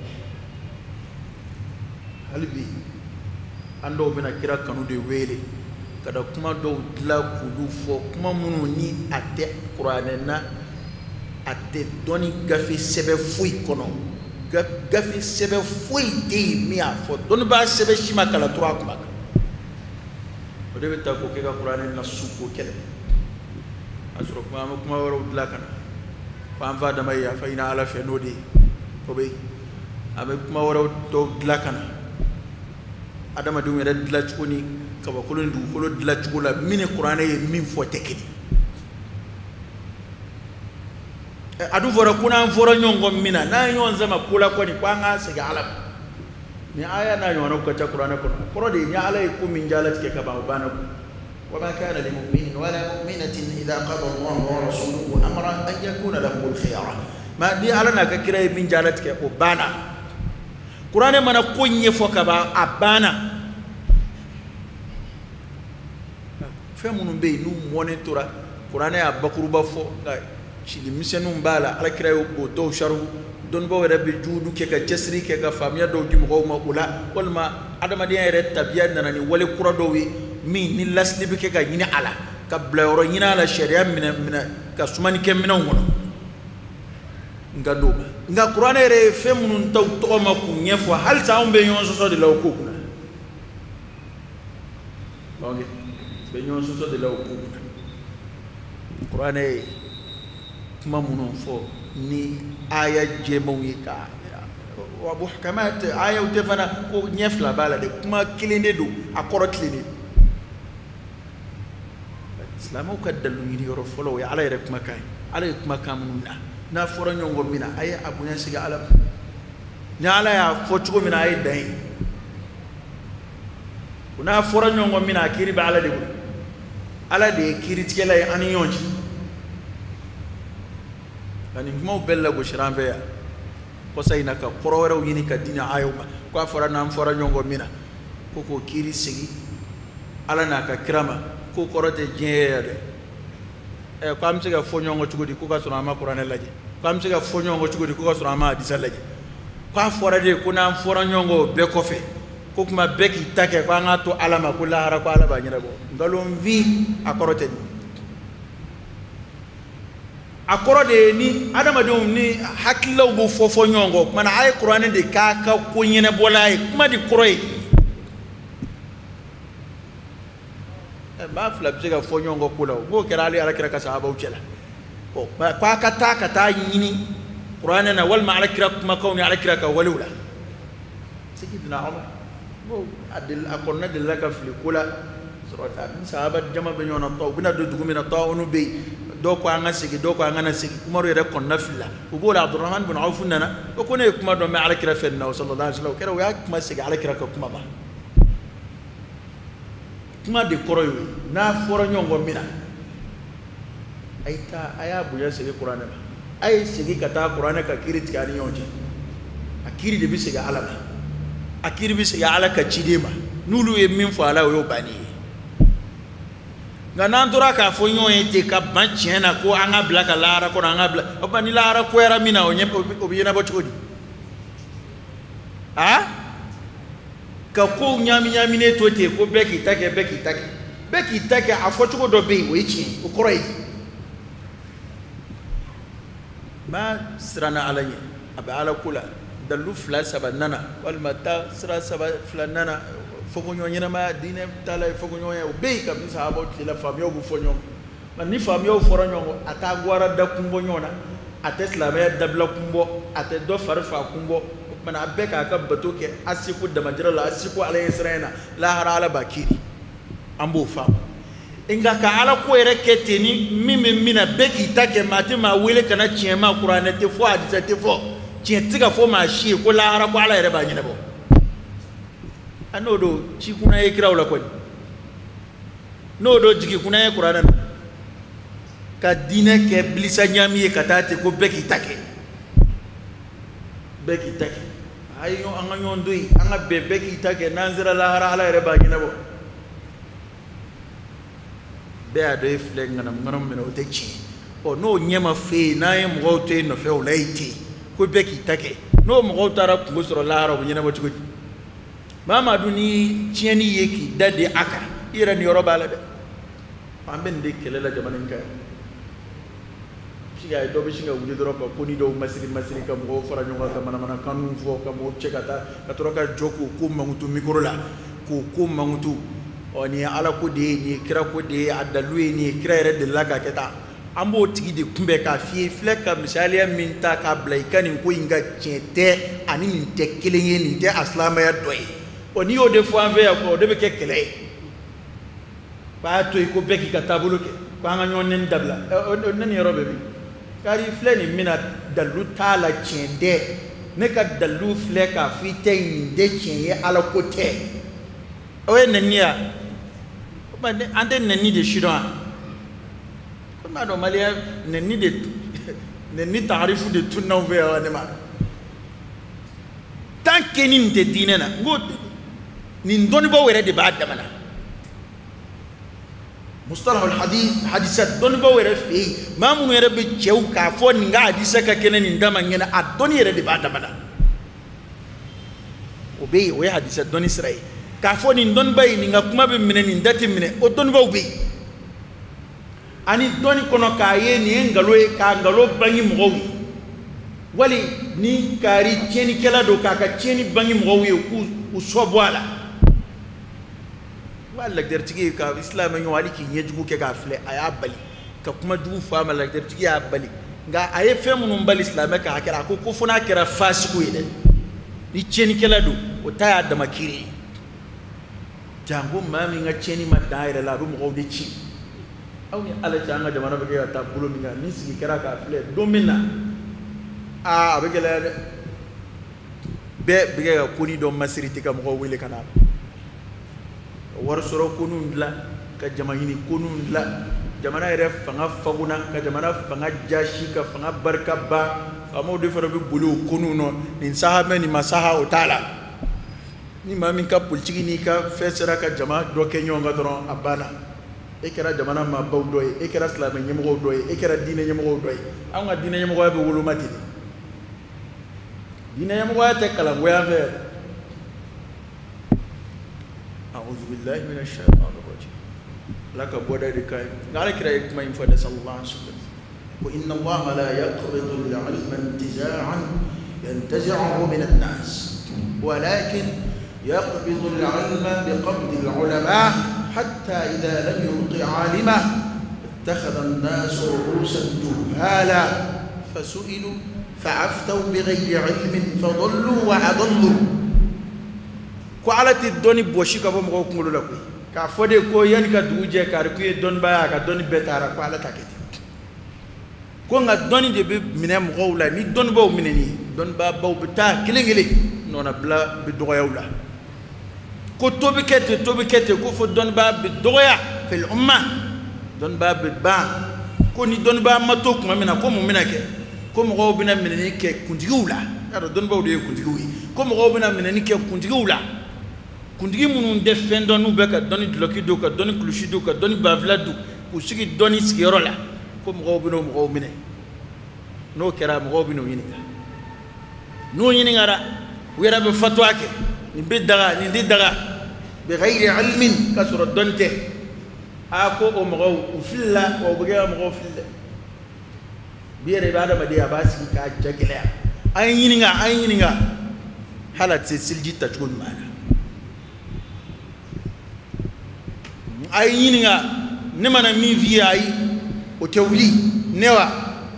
halbi ando bena kira kanu de wele kada kuma do la kudu fo kuma munu ni ate qur'ane na ate doni gafi sebe fui kono gafi sebe fui de mi afo don ba sebe shima kala trois kuma o de beta ko ke ka qur'ane na suko kele asro kuma kuma waro dla kana fam fa dama ya fa ina ala fe nodi ko be abe kuma wara to glakana adama dum yeda dlachuni ka ba kulun du kulo dlachula mini qur'ane ye min fo tekini adu fora kuna fora nyongo mina na nyon zama kula ko ni kwanga siga ala ni aya na nyono ko ta qur'ane ko ko de ni ala ko min jalat ke ka ba bana وما كان لمؤمن ولا مؤمنة إذا قضى الله ورسوله أمرا أن يكون لهم الخيارة ما دي على نك كراي من جالتك أبانا قرآن من كون يفوك با أبانا فمن بينو مونيتورا قرآن أبكر بفو شيل مسنون بالا على كراي بودو شرو don bo wera be juudu ke ka jesri ke ka famia do di mo ma ula wal ma adama di re tabiya nanani wala kura do wi mi ni lasli be ke ka nyina ala ka blawro nyina ala sharia mina mina ka sumani ke mina ngono ngandoma nga Qur'an re fe munun taw to ma ku nyefo hal sa on be nyon so de law ko kuna bonge be nyon so de law ko kuna Qur'an e kuma munun fo ni aya jemo yika wa muhkamat aya utefana ko nyefla bala de kuma kilinde do akoro kilinde islamu kaddalu yiri yoro folo ya ala yere kuma kai ala kuma kamunna na fora nyongo mina ay abunya siga ala nyala ya fochugo mina ay dai kuna fora nyongo mina kiri ba ala de ala de kiri tikela ani yonji ani mo bella go shirambe ya ko sayna ka porowere yini ka dina ayuma ko fora na fora nyongo mina ko ko kiri sigi ala na ka kirama ko korote jeede e ko am siga foñongo cugudi ko ka sura ma Qur'an laje ko am siga foñongo cugudi ko ka sura ma hadisa laje ko fora de ko na fora nyongo be ko fe ko kuma beki take ko nga to alama ko la hara ko ala ba nyira bo ngalon vi akorote ni akorode ni adama de ni hakilo go fofo nyongo mana ay Qur'an de ka ka ko nyene bolay kuma di kroy ma fla biga fonyongo kula go kerali ala kira ka sahaba ucela o kwa kata kata yini Qur'an na wal ma ala kira kuma kauni ala kira ka walula sikidna umar go adil akonna dilaka fil kula surata sahaba jama be nyona taw bina do dugumina tawunu be do ko anga sigi do ko anga na sigi umaru yere konna filla o go abdurrahman bin auf nana o ko ne kuma do ma ala kira fenna sallallahu alaihi wasallam kera ya kuma sigi ala kira ka kuma ba kuma de koroyo na foro nyongo mina aita aya buya sege Qur'an ba ay sege kata Qur'an ka kiri tikani yonje akiri de bisega alama akiri bisega ala ka chidema nulu e min fo ala yo bani ngana ndura ka fo nyoye te ka banchena ko anga blaka lara ko anga bla obani lara ko era mina onye obiyena bo chodi ha ka ko nyami nyami ne to te ko beki take beki take beki take afotugo do be we chi o koroi ma sirana alaye aba ala kula dalu fla sabanana wal mata sira saba flanana fogo nyonyena ma dine tala fogo nyonya o be ka bi sahaba ti la famio bu fonyo man ni famio foro nyongo ata gwara da kumbo nyona atesla me dabla kumbo ate do farfa kumbo mana abeka ka batoke asiku da majrala asiku alayhi sirena la harala bakiri ambo fam inga ka ala ko ere keteni mimi mina beki take mati ma wele kana chiema Qur'an te fo hadisa te fo chietiga fo ma shi ko la hara ko ala ere ba nyina bo anodo chi kuna e krawla ko no do jigi kuna e Qur'an ka dine ke blisa nyami e katate ko beki take beki take ayo anga nyondui anga bebe kita ke nanzira la hara ala ere ba nyina bo be ado ifle ngana ngana mena otechi o no nyema fe na ye mo te no fe o laiti ko beki take no mo tara ko soro la hara nyina bo tuko mama duni tieni yeki dade aka ira ni yoroba la de ambe de kelela jamanin ka siga do bishinga wudi dropa koni do masiri masiri kam go fara nyonga ka mana mana kanu fo ka mo chekata ka toroka joku ko mangutu mikro la ko ko mangutu oni ala ko de ni kira ko de adalu ni kira re de laga keta ambo tigi de kumbe ka fi fleka misaliya min ta ka blaikani ko inga chete ani min te kelenye ni te aslama ya doy oni o de fo anve ya ko de be ke kele ba to ko beki ka tabulu ke ba nga nyonen dabla on ni robe bi kari fleni mina dalu tala chende ne ka dalu fleka fite ni de chenye ala kote o enenia o ba ande neni de shira ko ma do malia neni de neni tarifu de tunna ve ne ma tanke ni de dinena ngo ni ndoni bo were de ba damana mustalah al hadith hadisat don ba were fi ma mu were be chew ka fo ni nga hadisa ka kenen ni ndama ngena adoni were de ba damana o be o hadisat don israel ka fo ni ndon bay ni nga kuma be minen ni ndati minen o don ba o be ani doni kono ka ye ni ngalo e ka ngalo bangi mo wali ni kari tieni kala do kaka tieni bangi mo wi ku usobo ala wala dertigi ka islam ngi wali ki nyejugo ke ga fle aya bali ka kuma du fama la dertigi ya bali nga aye femu no bali islam ka hakira ko ko funa kira fasiku ide ni tieni kala do o taya da makiri jango mami nga tieni ma daire la ru mo de ci awni ala janga jamana be ga ta bulo mi nga ni sigi kira ka fle domina a abegele be be ga kuni do masiriti ka mo wele kana war soro kunu la ka jamani kunu la jamana ere fanga faguna ka jamana fanga jashi ka fanga barka ba famo de fara be bulu kunu no ni sahaba ni masaha utala ni mami ka politiki ni ka fesera ka jama do ke nyonga doron abana e kera jamana ma baw doy e kera islam nyemo doy e kera diine nyemo doy an ga diine nyemo be wulu mati diine nyemo te kala ngoya fe a'udhu billahi minash shaitanir rajim laka boda de kay ngala kira kuma in fa sallallahu alaihi wasallam wa inna allaha la yaqbidu al-'ilma intiza'an yantazi'uhu min an-nas walakin yaqbidu al-'ilma biqabdi al-'ulama hatta idha lam yuqi 'alima ittakhadha an-nas ru'usan juhala fasu'ilu fa'aftaw bighayri 'ilmin fadallu wa adallu ko alati doni boshi ka bo mo ko ngolo la ko ka fode ko yani ka duje ka ko e don ba ka doni betara ko alata keti ko nga doni de be mine mo wala ni don ba mine ni don ba ba bita kilingili nona bla bi doyawla ko tobi kete tobi kete ko fo don ba bi doya fil umma don ba bi ba ko ni don ba mato ko mina ko mo mina ke ko mo go bina mine ni ke kundiwula ado don ba de kundiwi ko mo go bina mine ni ke kundiwula kundigi munun de fendo nu beka doni bloki do ka doni klushi do ka doni bavladu ku sigi doni skiro la ko mo bino mo mine no kera mo bino yini no yini ngara wera be fatwa ke ni be daga ni di daga be ghairi ilmin kasura donte ako o mo filla o be mo filla biere bada ma de abasi ka jagila ay yini nga ay yini nga halat se silji ta tukun mana ay yininga ne mana mi vi ay o tewli newa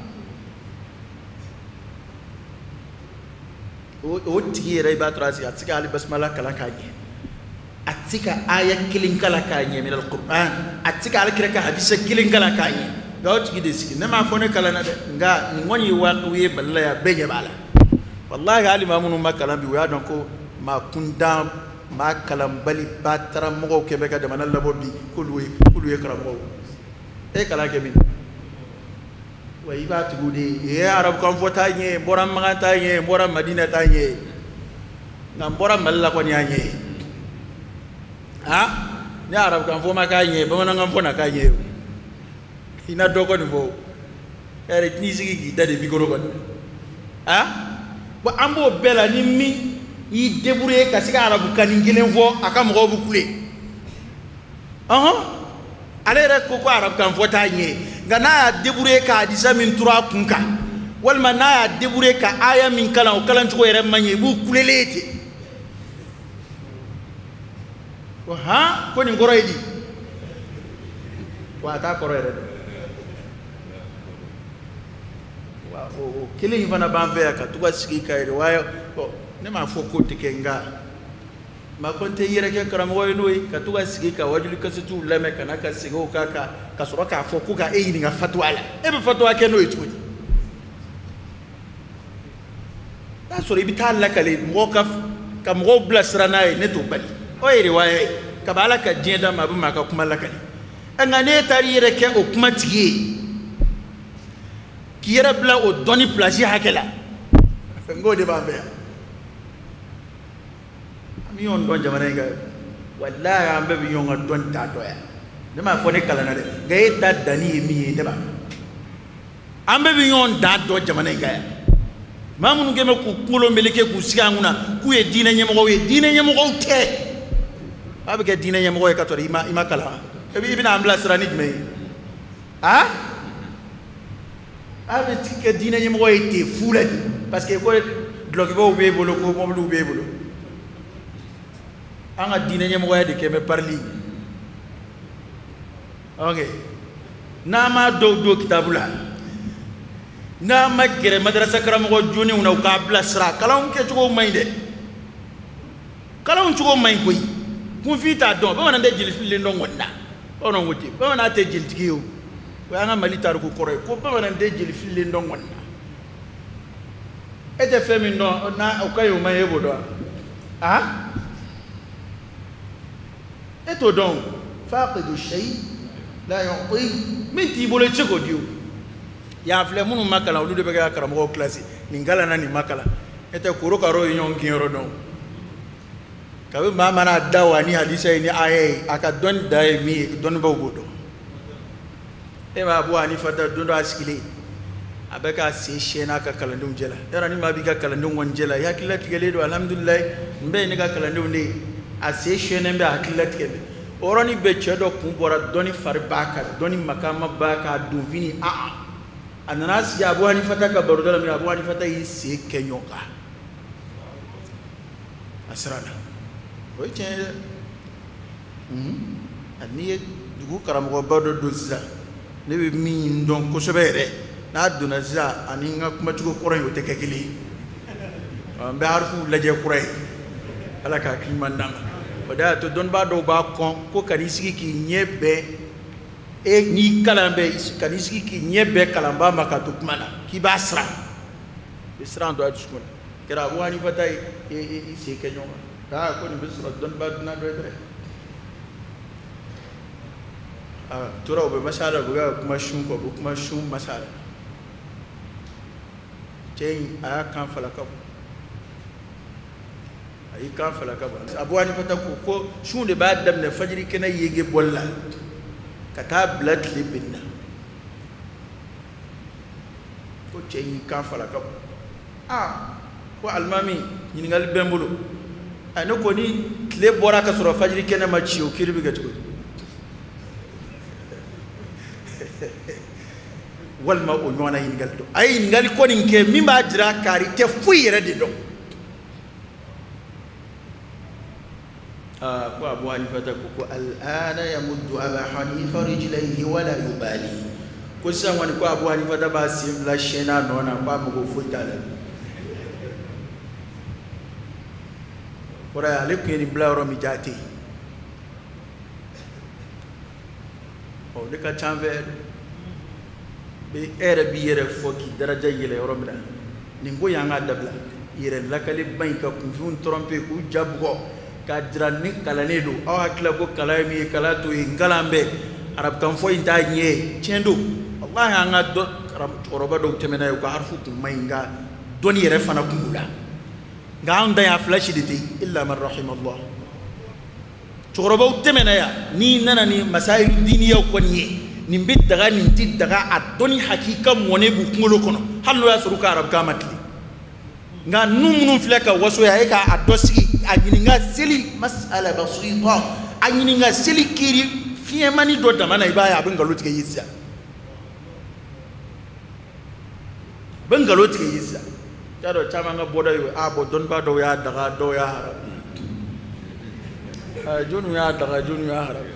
o o tigi ray ba trasi atika ali basmala kala kaje atika aya kilin kala kaje min alquran atika ali kira ka hadisa kilin kala kaje gaw tigi de sigi ne ma fone kala na de nga ni ngoni wa wiye balla ya beje bala wallahi ali mamunu makala bi wa don ko ma kunda ma kalam bali batara mo ke be ka de manal labo bi kulwe kulwe karamo e kala ke min wa ibatu gudi e arab kan fota nye boram ma ta nye boram madina ta nye ngam boram malla ko nyanye ha ni arab kan fo ma ka nye ba man ngam fo na ka nye ina dogo ni fo ere ni sigi gi dade bi ko ko ha wa ambo bela ni mi i débrouiller ka siga arabu kaningelen fo aka mo bu kule aha ale rek ko ko arab kan fota nye ngana ya débrouiller ka hadisa min tura kunka walma na ya débrouiller ka aya min kala o kala njugo yere manye bu kulelete ko ha ko ni ngoro idi wa ta ko rere wa o kile ivana banve ka tuwa sigi ka ire wa ne ma fo ko tikenga ma konte yere ke karam woy noy ka tuga sigi ka wajuli ka situ leme kana ka sigo ka ka ka soro ka fo ko ka e ni nga fatwa la e be fatwa ke noy tuji da soro bi tal la kale mo ka ka mo blasrana ne to bali o yere waye ka bala ka jenda ma bu ma ka kuma la kale nga ne tari yere ke o kuma tigi ki yere bla o doni place hakela ngode ba be mi on don jamana ga wallahi ambe bi yon don ta doya ne ma fo ne kala na de gay ta dani mi de ba ambe bi yon da do jamana ga mamun ngeme ku kulo meleke ku siganguna ku e dina nyemo we dina nyemo te abe ke dina nyemo ka to ima ima kala e bi ibn amla srani me ha abe ti ke dina nyemo te fulati parce que ko glokibo be bolo ko moblu be bolo anga dine nyemo ya de keme parli ok na ma do do kitabula na ma gere madrasa karamo ko joni una ka blasra kala on ke to may de kala on to may koy kun fita don ba man de jili fille ndo ngonna ono ngoti ba man ate jili tigiyo wa nga mali tar ko koroy ko ba man de jili fille ndo ngonna ete femi no na o kayo may ebo do ah eto don faqidu shay la yu'ti min ti bolo chiko dio ya fle munu makala ulu de be ga karamo classe ni ngala na ni makala ete koro karo yon kinro don kabe mama na dawa ni hadisa ni aye aka don dai mi don ba godo e ma Abu Hanifa da don askile abeka se shena ka kalandum jela era ni ma bi ga kalandum won jela ya kilati gele do alhamdulillah mbe ni ga kalandum ni a se shena mbe akilati gele oroni be chedo kun bora doni farbaka doni makama baka do vini a ananas ya Abu Hanifa ta ka barudala mi Abu Hanifa ta yi se kenyoka asrana oy che hmm ani dugu karamo bado doza ne be mi ndon ko sebere na duna za ani nga kuma tugo koray o tekekili ambe harfu laje koray ala ka kimandam oda to don ba do ba kon ko kanisiki ki nyebe e ni kalambe kanisiki ki nyebe kalamba makato kumana ki basra bisra ndo adskun kera wani fatay e e se kenyo da ko ni bisra don ba na do dre ah tura obe masala buga kuma shun ko kuma shun masala cey aya kan falaka ayi kan falaka ba Abu Hanifa ta ko ko shun de ba dam ne fajiri kana yege bolla kata blood libinna ko cey kan falaka ah ko almami ni ngal bembulu ay no ko ni le bora ka soro fajiri kana ma ciyo kirbi gatugo walma o nyona yin galdo ay ngal ko nin ke mimba jira kari te fuyere de do ah ko Abu Hanifa ta ko al'ana yamuddu Abu Hanifa rijlayhi wala yubali ko san wani ko Abu Hanifa ta ba sim la shena nona ko mo go futala ora ale ko ni blawro mi jati o de ka chanver be era bi yere foki daraja yele yoromda ni ngo yanga dabla yere lakale banka ku fun tromper ku jabgo ka dira ni kala ne do aw akla ko kala mi kala to ngalambe arab kan fo inta nye chendo wallahi anga do ram oroba do temena ko harfu ku mainga doni yere fana kungula nga anda ya flash diti illa man rahim Allah choroba temena ya ni nana ni masail diniya ko nye nimbe daga ninti daga adoni hakika mone bu kungolo kono hallo ya suru ka arab ka matli nga numunu fleka waso ya ka adosi agini nga seli mas'ala basita agini nga seli kiri fiye mani do damana ibaya abin galo tike yissa ben galo tike yissa tado chama nga boda yo abo don ba do ya daga do ya haram a jonu ya daga jonu ya haram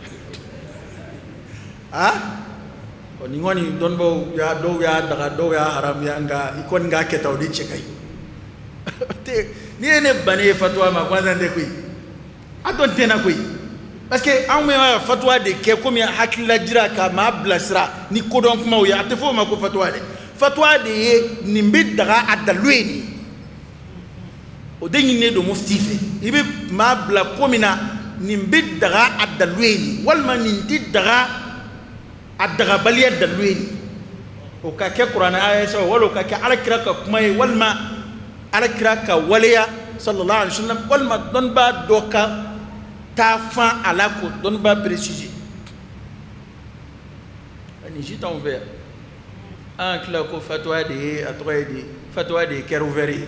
ah oni ngoni don bo ya do ya daga do ya haram ya nga ikon nga ketaw di chekai te ni ene bane fatwa ma kwanza nde kui adon tena kui parce que an me fatwa de ke comme hakila jira ka ma blasra ni ko don kuma ya te fo ma ko fatwa de fatwa de ni mbid daga adalweni o de ni ne do muftife ibe ma bla komina ni mbid daga adalweni wal man ni daga adaga baliya dalweni o ka ke qur'ana aya so wala ka ke alakira ka kuma wal ma alakira ka waliya sallallahu alaihi wasallam wal ma don ba doka ta fa alako don ba préciser ani jita ouvert un cla ko fatwa de atoy de fatwa de kerouveri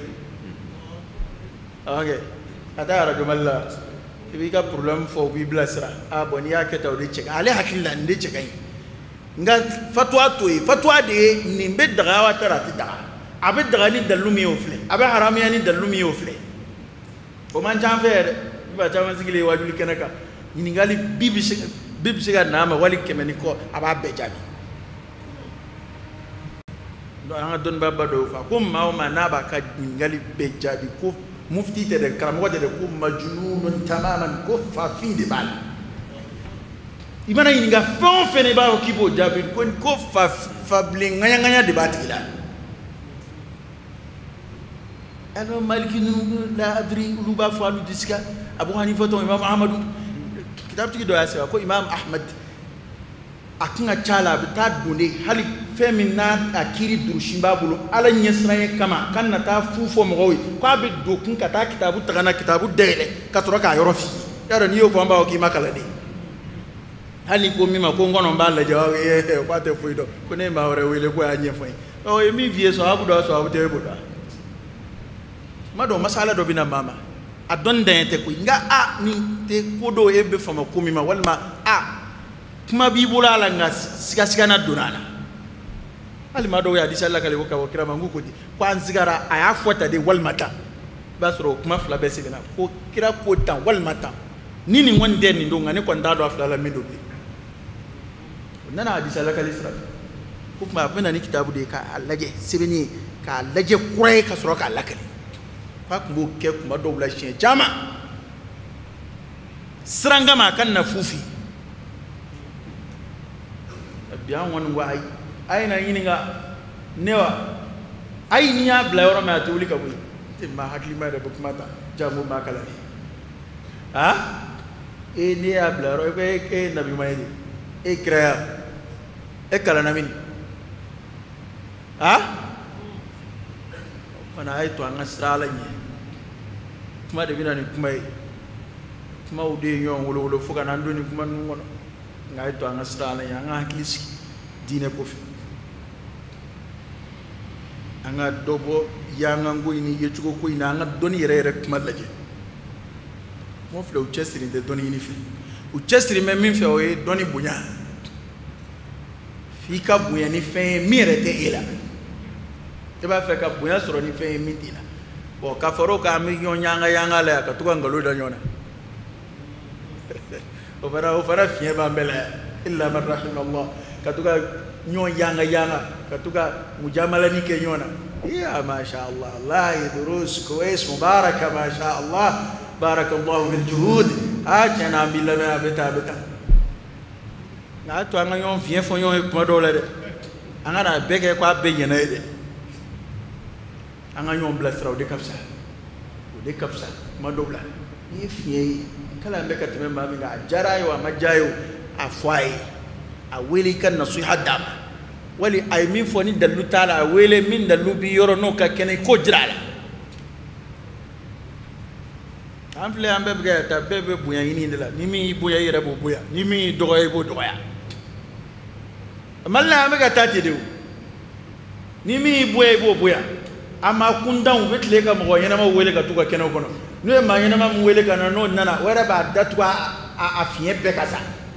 ok adara jumalla ibi ka problem fo bi blasra aboni ya ke taw de check ale hakilla ndi check nga fatwa to fatwa de nimbe daga watara ti daga abe dagani dalumi ofle abe haramiyani dalumi ofle o man janfere ba taman sigile wajuli kenaka ñiningali bibi siga bibi siga nama wali kemeni ko aba be jabi do anga don baba do fa ko mawma naba ka ñiningali be jabi ko mufti te de karamo de ko majnunun tamaman ko fa fi de bal imana ñininga fon fene ba ko kibo jabi ko ko fa fa blinga nganya de batila ano maliki nu la adri lu ba fa lu diska abu hanifa to imam ahmad kitab tigi do yasa ko imam ahmad akinga chala bita dunde hali femin na akiri durushin babulu ala nyesraye kama kanna ta fufo mogoy ko abi dokun kata kitabu tagana kitabu dele katoro ka yorofi yaro ni yo ko mba o ki makala de hali ko mi ma ko ngono mba la jawa e ko te fuido ko ne ma ore wele ko anye foi o e mi vie so abu do so abu te boda mado masala do bina mama adon dente ko nga a ni te kodo e be fama ko mi ma walma a kuma bi bulala nga siga siga na donana ali mado ya disalla kale ko ka kira mangu ko di ko an sigara aya fota de walmata basro kuma fla be sigana ko kira ko tan walmata nini wonde ni ndo ngane ko ndado afla la medo bi nana disalla kale isra ko kuma bana ni kitabu de ka allaje sibini ka allaje kurai ka soro ka allakali fa ko ke kuma do la shin jama sranga ma kan na fufi biyan wani wa'ai ai na yini nga newa ai ni ya bla yoro ma tuli ka buli tin ma hakli ma da bukmata jamu ma kala ni ha e ni ya bla yoro e e nabi mai ni e kra e kala na min ha mana ai to an asrala ni kuma da bina ni kuma kuma ude yon wolo wolo fuka nan do ni kuma ngono ngai to an asrala ya nga hakli dine ko fi anga dobo yanga ngoy ni yechugo ko ina anga doni yere yere kuma laje mo fle u chestri de doni ni fi u chestri me min fe o e doni bunya fi ka bunya ni fe mi rete ila e ba fe ka bunya soro ni fe mi dina bo ka foro ka mi nyanga yanga la ka tuka ngalo da nyona o fara o fara fi ba mbele illa man rahim Allah katuka nyon yanga yanga katuka mujamala ni ke nyona ya masha Allah la yadrus kwais mubaraka masha Allah barakallahu fil juhud ajana bilana beta beta na to anga yon vient fo yon ko do la de anga na bege ko abbe yena de anga yon blastra de kapsa de kapsa ma do la ni fiye kala be katme ma mi ga jarayo ma jayo afwai a wele kan nasiha dama wali ay min foni dalu tala a wele min dalu bi yoro no ka kene ko jirala amfle ambe ga ta bebe buya yini ndela ni mi buya yere bo buya ni mi dogoy bo dogoya malla ambe ga tati de ni mi buya bo buya ama kundan wetle ka mo yana ma wele ka tuka kene kono no ma yana ma wele ka no nana wera ba datwa a afie be kasa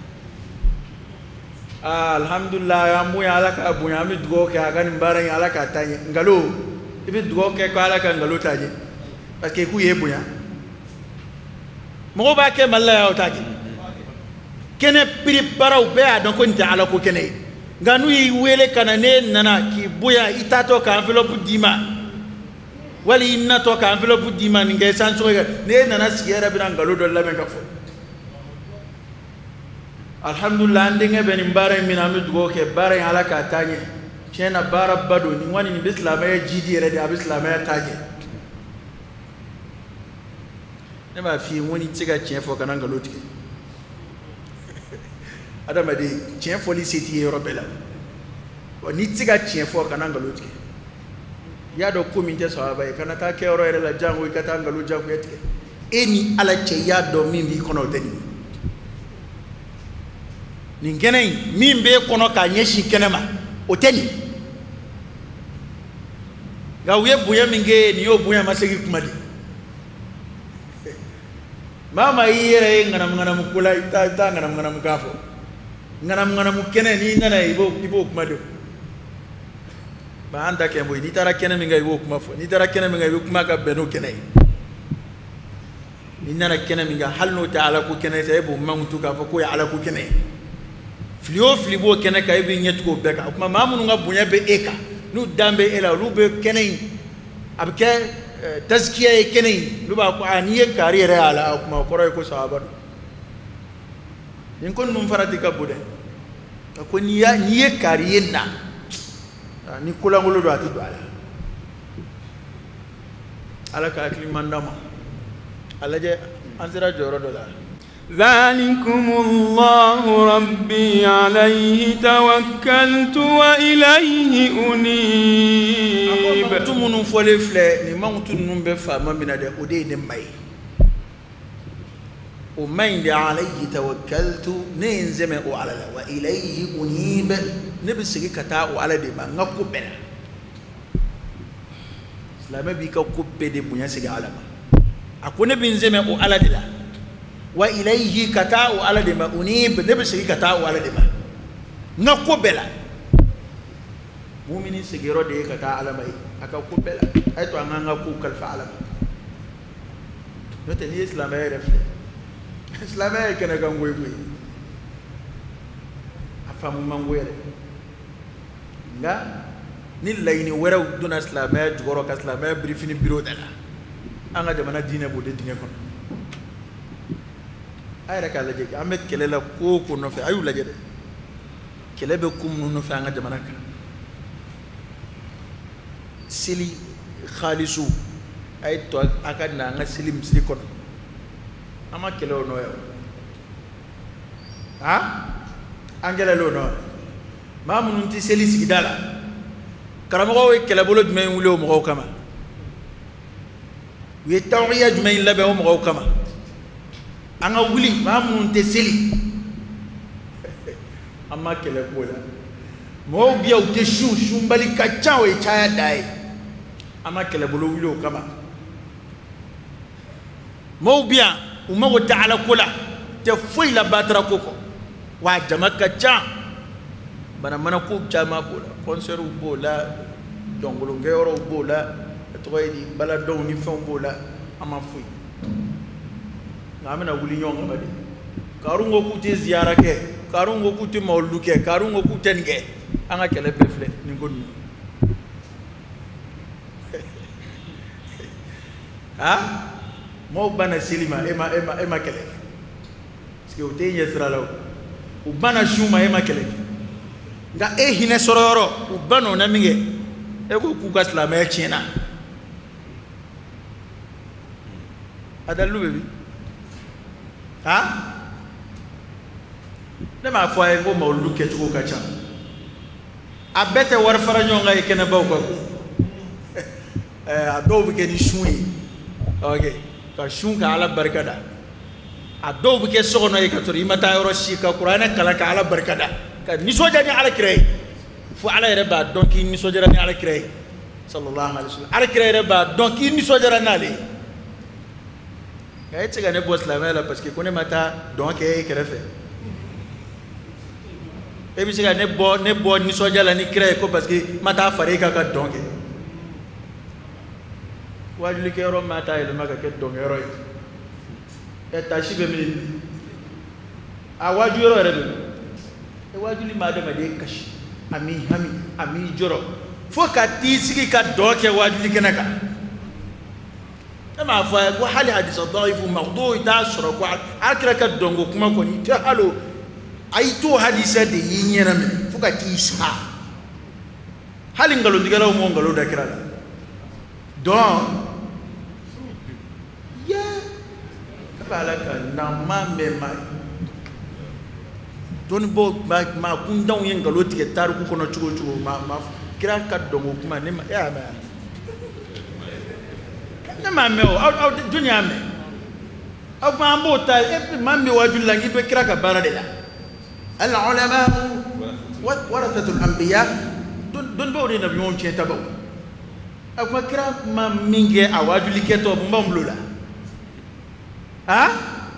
alhamdulillah ya mu ya alaka abu ya mi dugo ke aga ni mbara ya alaka tanye ngalo ibi dugo ke ko alaka ngalo tanye parce que ku ye buya mo ba ke malla ya otaki kene prepara u be adon ko nta ala ko kene nganu yi wele kana ne nana ki buya itato ka envelope dima wali inna to ka envelope dima ngai sanso ne nana sigera bi ngalo do la men ka fo alhamdulillah ndenge beni mbara mina mi dugo ke bara ala ka tanye chena bara bado ni wani ni bislama ya jidi rede abislama ya tanye ne ma fi woni tiga chen fo kana ngaloti adama de chen fo li seti europela woni tiga chen fo kana ngaloti ya do komite so abai kana ta ke oro ere la jango ikata ngalo jango yetike eni ala che ya do mimbi kono teni ningene mimbe kono ka nyeshi kenema oteni gawe buya minge ni yo buya masegi kumadi mama yere ngana ngana mukula ita ita ngana ngana mukafo ngana ngana mukene ni nana ibo ibo kumadi ba anda ke boy ni tara kene mi ngay wo kuma fo ni tara kene mi ngay wo kuma ka beno kene ni nana kene mi nga halno taala ku kene say bo mangutu ka fo ko ya ala ku kene flio flibo kene kay bi ñet ko beka kuma mamunu nga bunya be eka nu dambe ela lu be kene abke tazkiya kene lu ba ko aniye carrière ala kuma ko roy ko sahaba ni kon num farati ka bude ko ni ya niye carrière na ni kula ngolo do ati do ala ala ka akli mandama ala je ansira joro do la ذلكم الله ربي عليه توكلت وإليه أنيب تمنون فولي فلي ni mangutu num be fa mamina de ode ne mai o mai de alayhi tawakkaltu ne nzeme o ala wa ilayhi unib ne be sigi kata o ala de ma ngakko bela islam bi ka ko be de bunya sigi ala ma akone bi nzeme o ala de la wa ilayhi kata o ala de ma unib ne be sigi kata o ala de ma ngakko bela mu'minin sigi ro de kata ala mai aka ko bela ay to nganga ko kal fa ala no te ni islam ay ref islam ay kana kan goy goy afamu mangoyere nga ni layni weraw duna islam ay jogoro ka islam ay briefini bureau dala anga jamana dine bo de dine kon ay rek ala jegi amet kele la ko ko no fe ayu la jede kele be kum no fe anga jamana ka sili khalisu ay to akadna nga silim sili kon ama kele no yo ha angela lo no mamun ti seli sigidala karamo we kele bolo dum wulo mo kama we tawiya dum labe mo kama anga wuli mamun te seli ama kele bola mo biya u te shu shumbali kacha we chaya dai ama kele bolo wulo kama mo biya umma wa ta'ala kula te foi la batra koko wa jamaka cha bana mana ko chama bola concert u bola dongolo ngero bola toydi bala do ni fon bola ama foi ngamena wuli nyonga bade karungo ku te ziyara ke karungo ku te mawlu ke karungo ku tenge anga kele befle ni ngoni ha mo bana silima ema ema ema kele ski o te yesra law u bana shuma ema kele nga e hine sororo u bano na minge e ko ku gasla me china adalu bebi ha ne ma fo ay ngo mawlu ke tuko kacha abete war fara nyonga e kene baw ko eh adobe ke ni shuyi okay ka shun ka ala barkada adobe ke sono e ka tori mata yoro shi ka qur'ana kala ka ala barkada ka ni soja ni ala kirey fu ala reba donc ni soja ni ala kirey sallallahu alaihi wasallam ala kirey reba donc ni soja na ali kay tiga ne boss la mela parce que kone mata donc e kerefe e bi tiga ne bo ne bo ni soja la ni kirey ko parce que mata fare ka ka donc wajuli ke ro mata ile maka ke donc ero e tashibe mi a waju ro rebe e wajuli madama de kashi ami hami ami joro fo ka tisiki ka doke wajuli kenaka ama fa ko hali hadith dhaif mawdu' ta shura ko akra ka dongo kuma ko ni ta halo ay to hadisa de yinyena me fo ka tisa hali ngalo digala mo ngalo da kirala don ya kabala ka na mambe mai don bo ma kundaw yen ngalo tige taru ko kono chugo chugo ma ma kira ka dongo kuma ne ya ma ne ma me o au dunya me au ma mbota e ma me waju langi be kira ka bara de la al ulama warathatul anbiya don don bo de nabi on cheta ba au ma kira ma minge awaju liketo mbamlula ha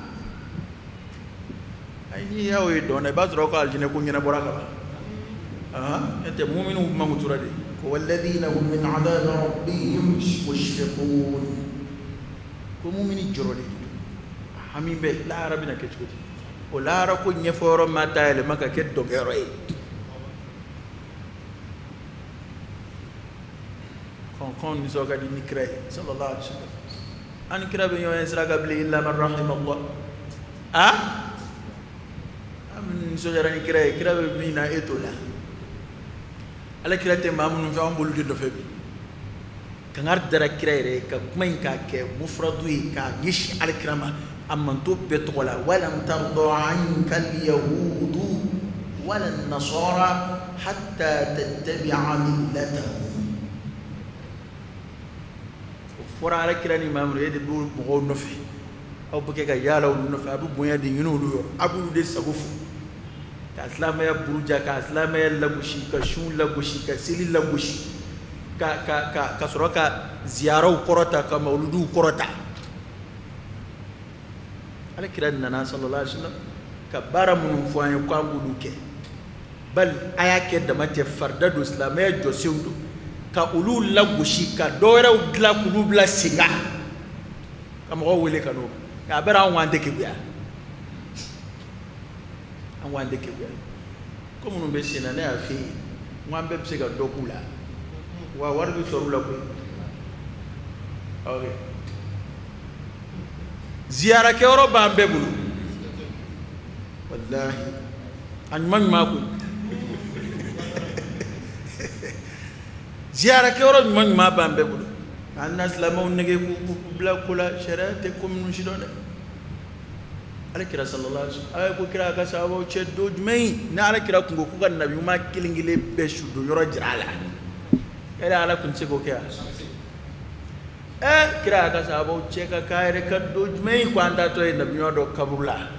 ni yawo do na bazro ko aljine ko ngina boraka ba ah ente mu'minu mangutura de والذين هم من عذاب ربهم مشفقون كمؤمن جرولي حميم بي لا ربنا كتشوتي ولا ركو نيفورو ما تايل ما كيت دوغيروي كون كون نزوغا دي نكراي صلى الله عليه وسلم ان كراب يو يسرا قبل الا من رحم الله ها من سوجرا نكراي كراب بينا ايتولا ala kirate mamun fa ambul di do febi kangar dara kirere ka kumain ka ke mufradu ka yish al kirama amman to betwala walam tardu anka al yahud wala an nasara hatta tattabi'a millatahum fora ala kirani mamun yede bu mo no fe aw buke ga yala no fe abu boya di yunu lu abu de sabufu ka islam ya buruja ka islam ya lagushi ka shun lagushi ka sili lagushi ka ka ka ka soroka ziyarau korota ka mauludu korota ala kiran nana sallallahu alaihi wasallam ka bara mun fuanye kwa nguluke bal ayake da mate farda do islam ya josewdo ka ulu lagushi ka dora udla kulubla singa kam go wele kanu ka bara wande ke biya wande ke wel comme nous besina na afi ngwambe psega dokula wa warbi sorula ko okay ziyara ke oro bambe bulu wallahi an man mako ziyara ke oro man ma bambe bulu annas la mo nege ku bla kula sharate comme nous jidone ala kira sallallahu alaihi wasallam ay ko kira ka sabo che do jmei na ala kira kungo ku kan nabi ma kilingile be shudo yoro jirala era ala kun se ko kya eh kira ka sabo che ka kaire ka do jmei ko anda to e nabi do kabula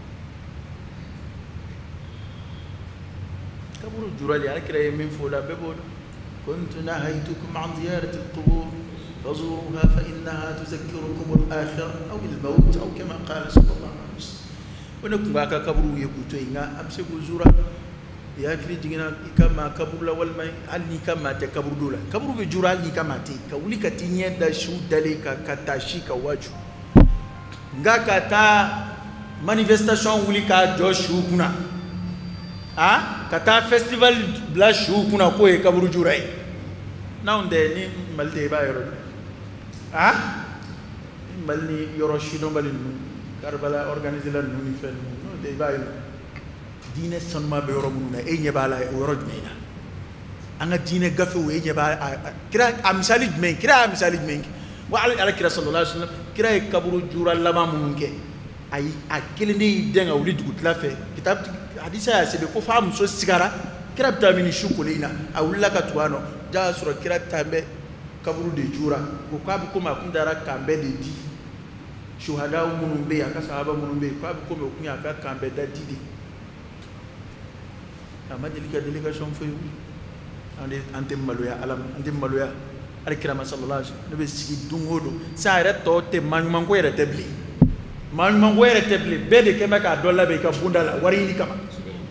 kaburu jurali ala kira min fola be bod kuntu nahaytukum an ziyarati al-qubur فزوروها فإنها تذكركم الآخرة أو الموت أو كما قال صلى الله عليه وسلم ونكون باكا كبرو يكوتو إنغا أمسي بزورا يأكلي جينا إكما كبرو لا والما ألني كما تكبرو دولا كبرو بجورا ألني كما تي كولي كتيني دا شو دالي كتاشي كواجو نغا كتا manifestation wuli ka jo shu kuna ah kata festival bla shu kuna ko e kaburu jurai naunde ni malte ba yoro ah malni yoro shido balin Karbala organiser la nuni fen no de ba yoro dine sonma be yoro mun na e nyebala yoro dina anga dine gafe we nyeba kira amsali men kira amsali men wa ala kira sallallahu alaihi wasallam kira e kaburu jura lama mun ke ay akelini denga wuli dugutla fe kitab hadisa ya sebe ko famu so sigara kira bitamini shukulina awulla ka tuano ja sura kira tambe kaburu de jura ko kwabi ko ma kundara kambe de di shuhada munumbe aka sahaba munumbe kwabi ko me kunya aka kambe da didi ama delika delegation fo yu ande ante maloya alam ante maloya al kirama sallallahu alaihi wasallam be sigi dungodo sa reto te man man ko yere tebli man man ko yere tebli be de kema ka dolla be ka bundala wari ni kama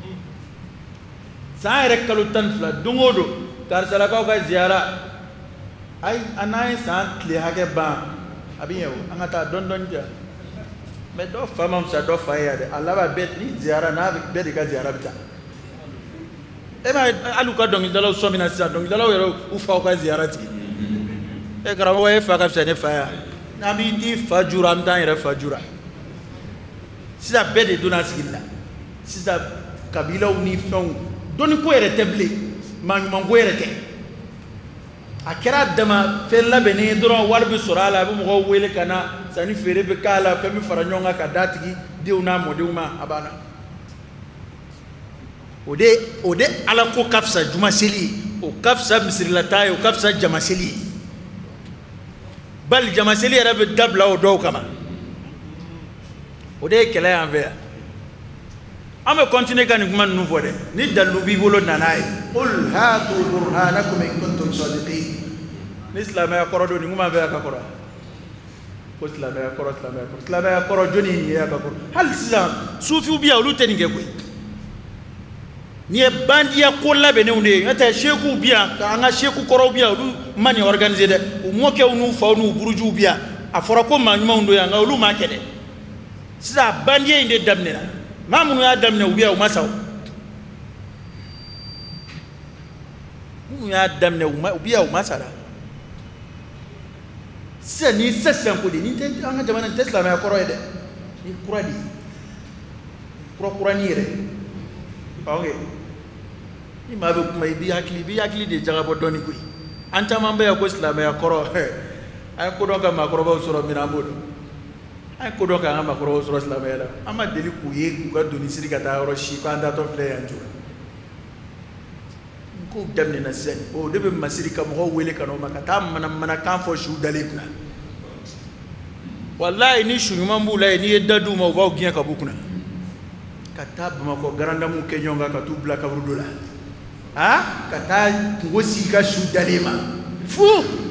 sa yere kalu tan fla dungodo kar sala ko ka ziara ay anay san kle hage ba abiyo angata don don ja me do famam sa do faya de Allah ba bet ni ziara na be de ka ziara bita e ma alu ka dong dalaw so mina sa dong dalaw yero u fa ka ziara ti e gara wa e fa ka sa ne faya na bi di fajura am tan yere fajura sisa be de dona sigilla sisa kabila uni fon doni ko yere teble man man ko yere te akira dama fella bene dron warbi sorala bu mo wele kana sani fere be kala femi faranyonga ka datigi diuna moduma abana ode ode ala ko kafsa juma seli o kafsa misrilata o kafsa jama seli bal jama seli era be dabla o do kama ode kala envers ame continuer kan kuma nouveau de ni dalu bi bolo nanay qul hatu burhanakum in kuntum sadiqin l'islam ya korodo ni nguma be ka koro ko islam ya koro islam ya koro islam ya koro joni ni ya ka koro hal islam sufi ubiya ulu teninge ko ni e bandiya ko labene unde ata sheku biya ka anga sheku koro biya lu mani organiser de o moke unu fa unu buruju biya afora ko ma nyuma ndo ya nga lu ma kede sisa bandiya inde damnena mamunu ya damne ubiya o masaw mu ya damne ubiya o masala se ni sesen ko de ni te anga jamana tesla ma koro de ni kuradi kuro kurani re okay ni ma be kuma bi hakili bi hakili de jaga bo doni ko anta mambe ya ko islam ya koro ay ko do ka ma koro ba soro mina modo ay ko do ka ma koro soro islam ya ama deli ku ye ku ka doni siri ka ta ro shi ko anda to fle ya njura ko damne na sen o de be masiri ka mo wele ka no maka ta mana mana kan fo shu dalibna wallahi ni shu mambu la ni yedadu mo ba giya ka bukuna kata bamako garanda mu kenyonga ka tu bla ka brudola ha kata ngosi ka shu dalema fu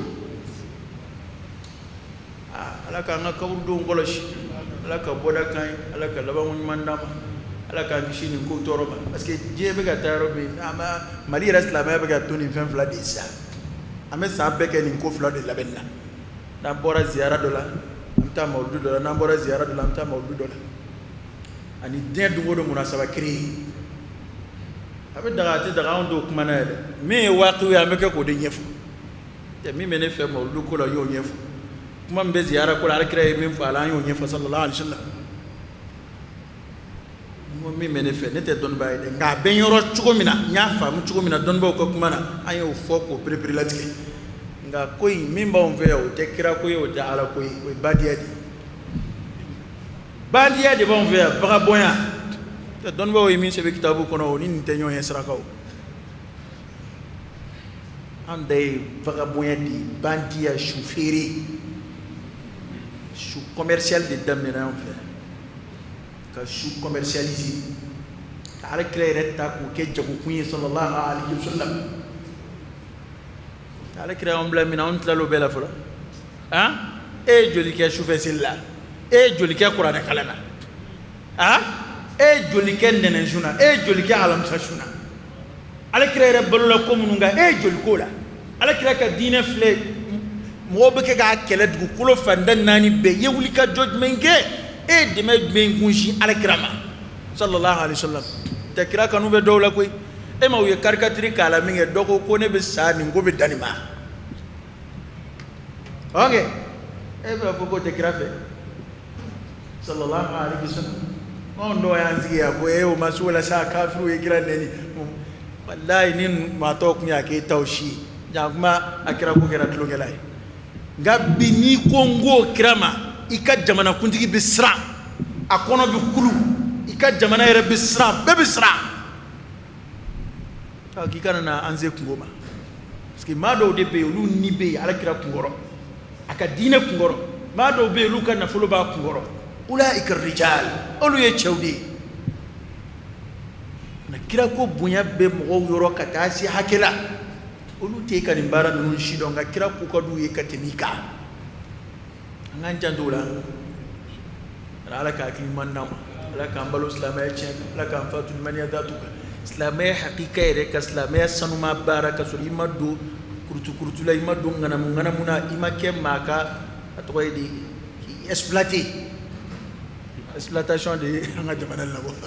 ah alaka nga ka brudo ngoloshi alaka boda kan alaka laba mun mandama alaka bishini ko toroba parce que je be ga tarobe ama mali rasla be ga toni vingt fla disa ame sa beke ni ko fla de labenna na bora ziara dola amta mawdu dola na bora ziara dola amta mawdu dola ani den dungo do munasaba kri abe daga ti daga on do kuma na ele me waqi ya meke ko de nyefu te mi mene fe mawdu ko la yo nyefu kuma mbe ziara ko la kre mi fa la yo nyefu sallallahu alaihi wasallam mo mi mene fe ne te don baye de nga ben yoro chugo mina nya fa mu chugo mina don ba ko kuma na ayo fo ko prepare latike nga koy mimba on ve o te kira ko yo ta ala koy koy badiadi bandiya de bon ver vagabonds te don ba o yimi se be kitabu kono ni nte nyo yen srakaw ande vagabonds di bandiya chouferi chou commercial de damne na on fait ka chou commercialisé ala créer ta ko ke jabu kunyi sallallahu alaihi wasallam ala créer on blame na on tlalo bela fala hein e joli ke chou facile là e joli ke qur'an kalana ah e joli ke nenen juna e joli ke alam sashuna ala créer balula ko mununga e joli ko la ala créer ka dine fle mo be ke ga kele dugu kulo fandan nani be yewuli ka judgment ke e de me ben kunshi ala krama sallallahu alaihi wasallam te kira kanu be dawla koy e ma wiye caricature kala mi nge doko ko ne be sani ngo be danima okay e be foko te kira fe sallallahu alaihi wasallam on do yanzi ya ko e o masula sa kafiru e kira neni wallahi nin ma to kunya ke tawshi jagma akira ko kira tlo gelay gabi ni kongo krama ika jamana kuntigi bisra akono bi kulu ika jamana yere bisra be bisra ka kikana na anze kungoma parce que mado de be lu ni be ala kira kungoro aka dine kungoro mado be lu kana fulu ba kungoro ulaika rijal olu ye chawdi na kira ko bunya be mo yoro kata si hakela olu te kan mbara nunu shido nga kira ko ko du ye katemika ngan jandula ala ka ki manam ala ka mbalo islamay chen ala ka fatul mania datuka islamay haqiqa ere ka islamay sanuma baraka sur imadu kurtu kurtu la imadu ngana ngana muna imake maka atoy di exploiter exploitation de nga jamana la bo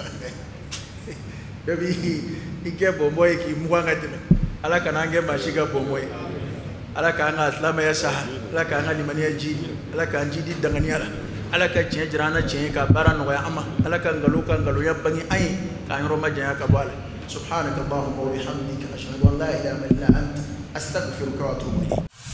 debi ike bomboy ki mwanga tena ala kana nge mashiga bomboy ala ka nga islama ya sahal ala ka nga limani ya jidi ala ka jidi dangani ala ala ka cien jirana cien ka barano ya ama ala ka ngalo ka ngalo ya bangi ay ka yoro majaya ka bala subhanakallahumma wa bihamdika ashhadu an la ilaha illa anta astaghfiruka wa atubu ilayk.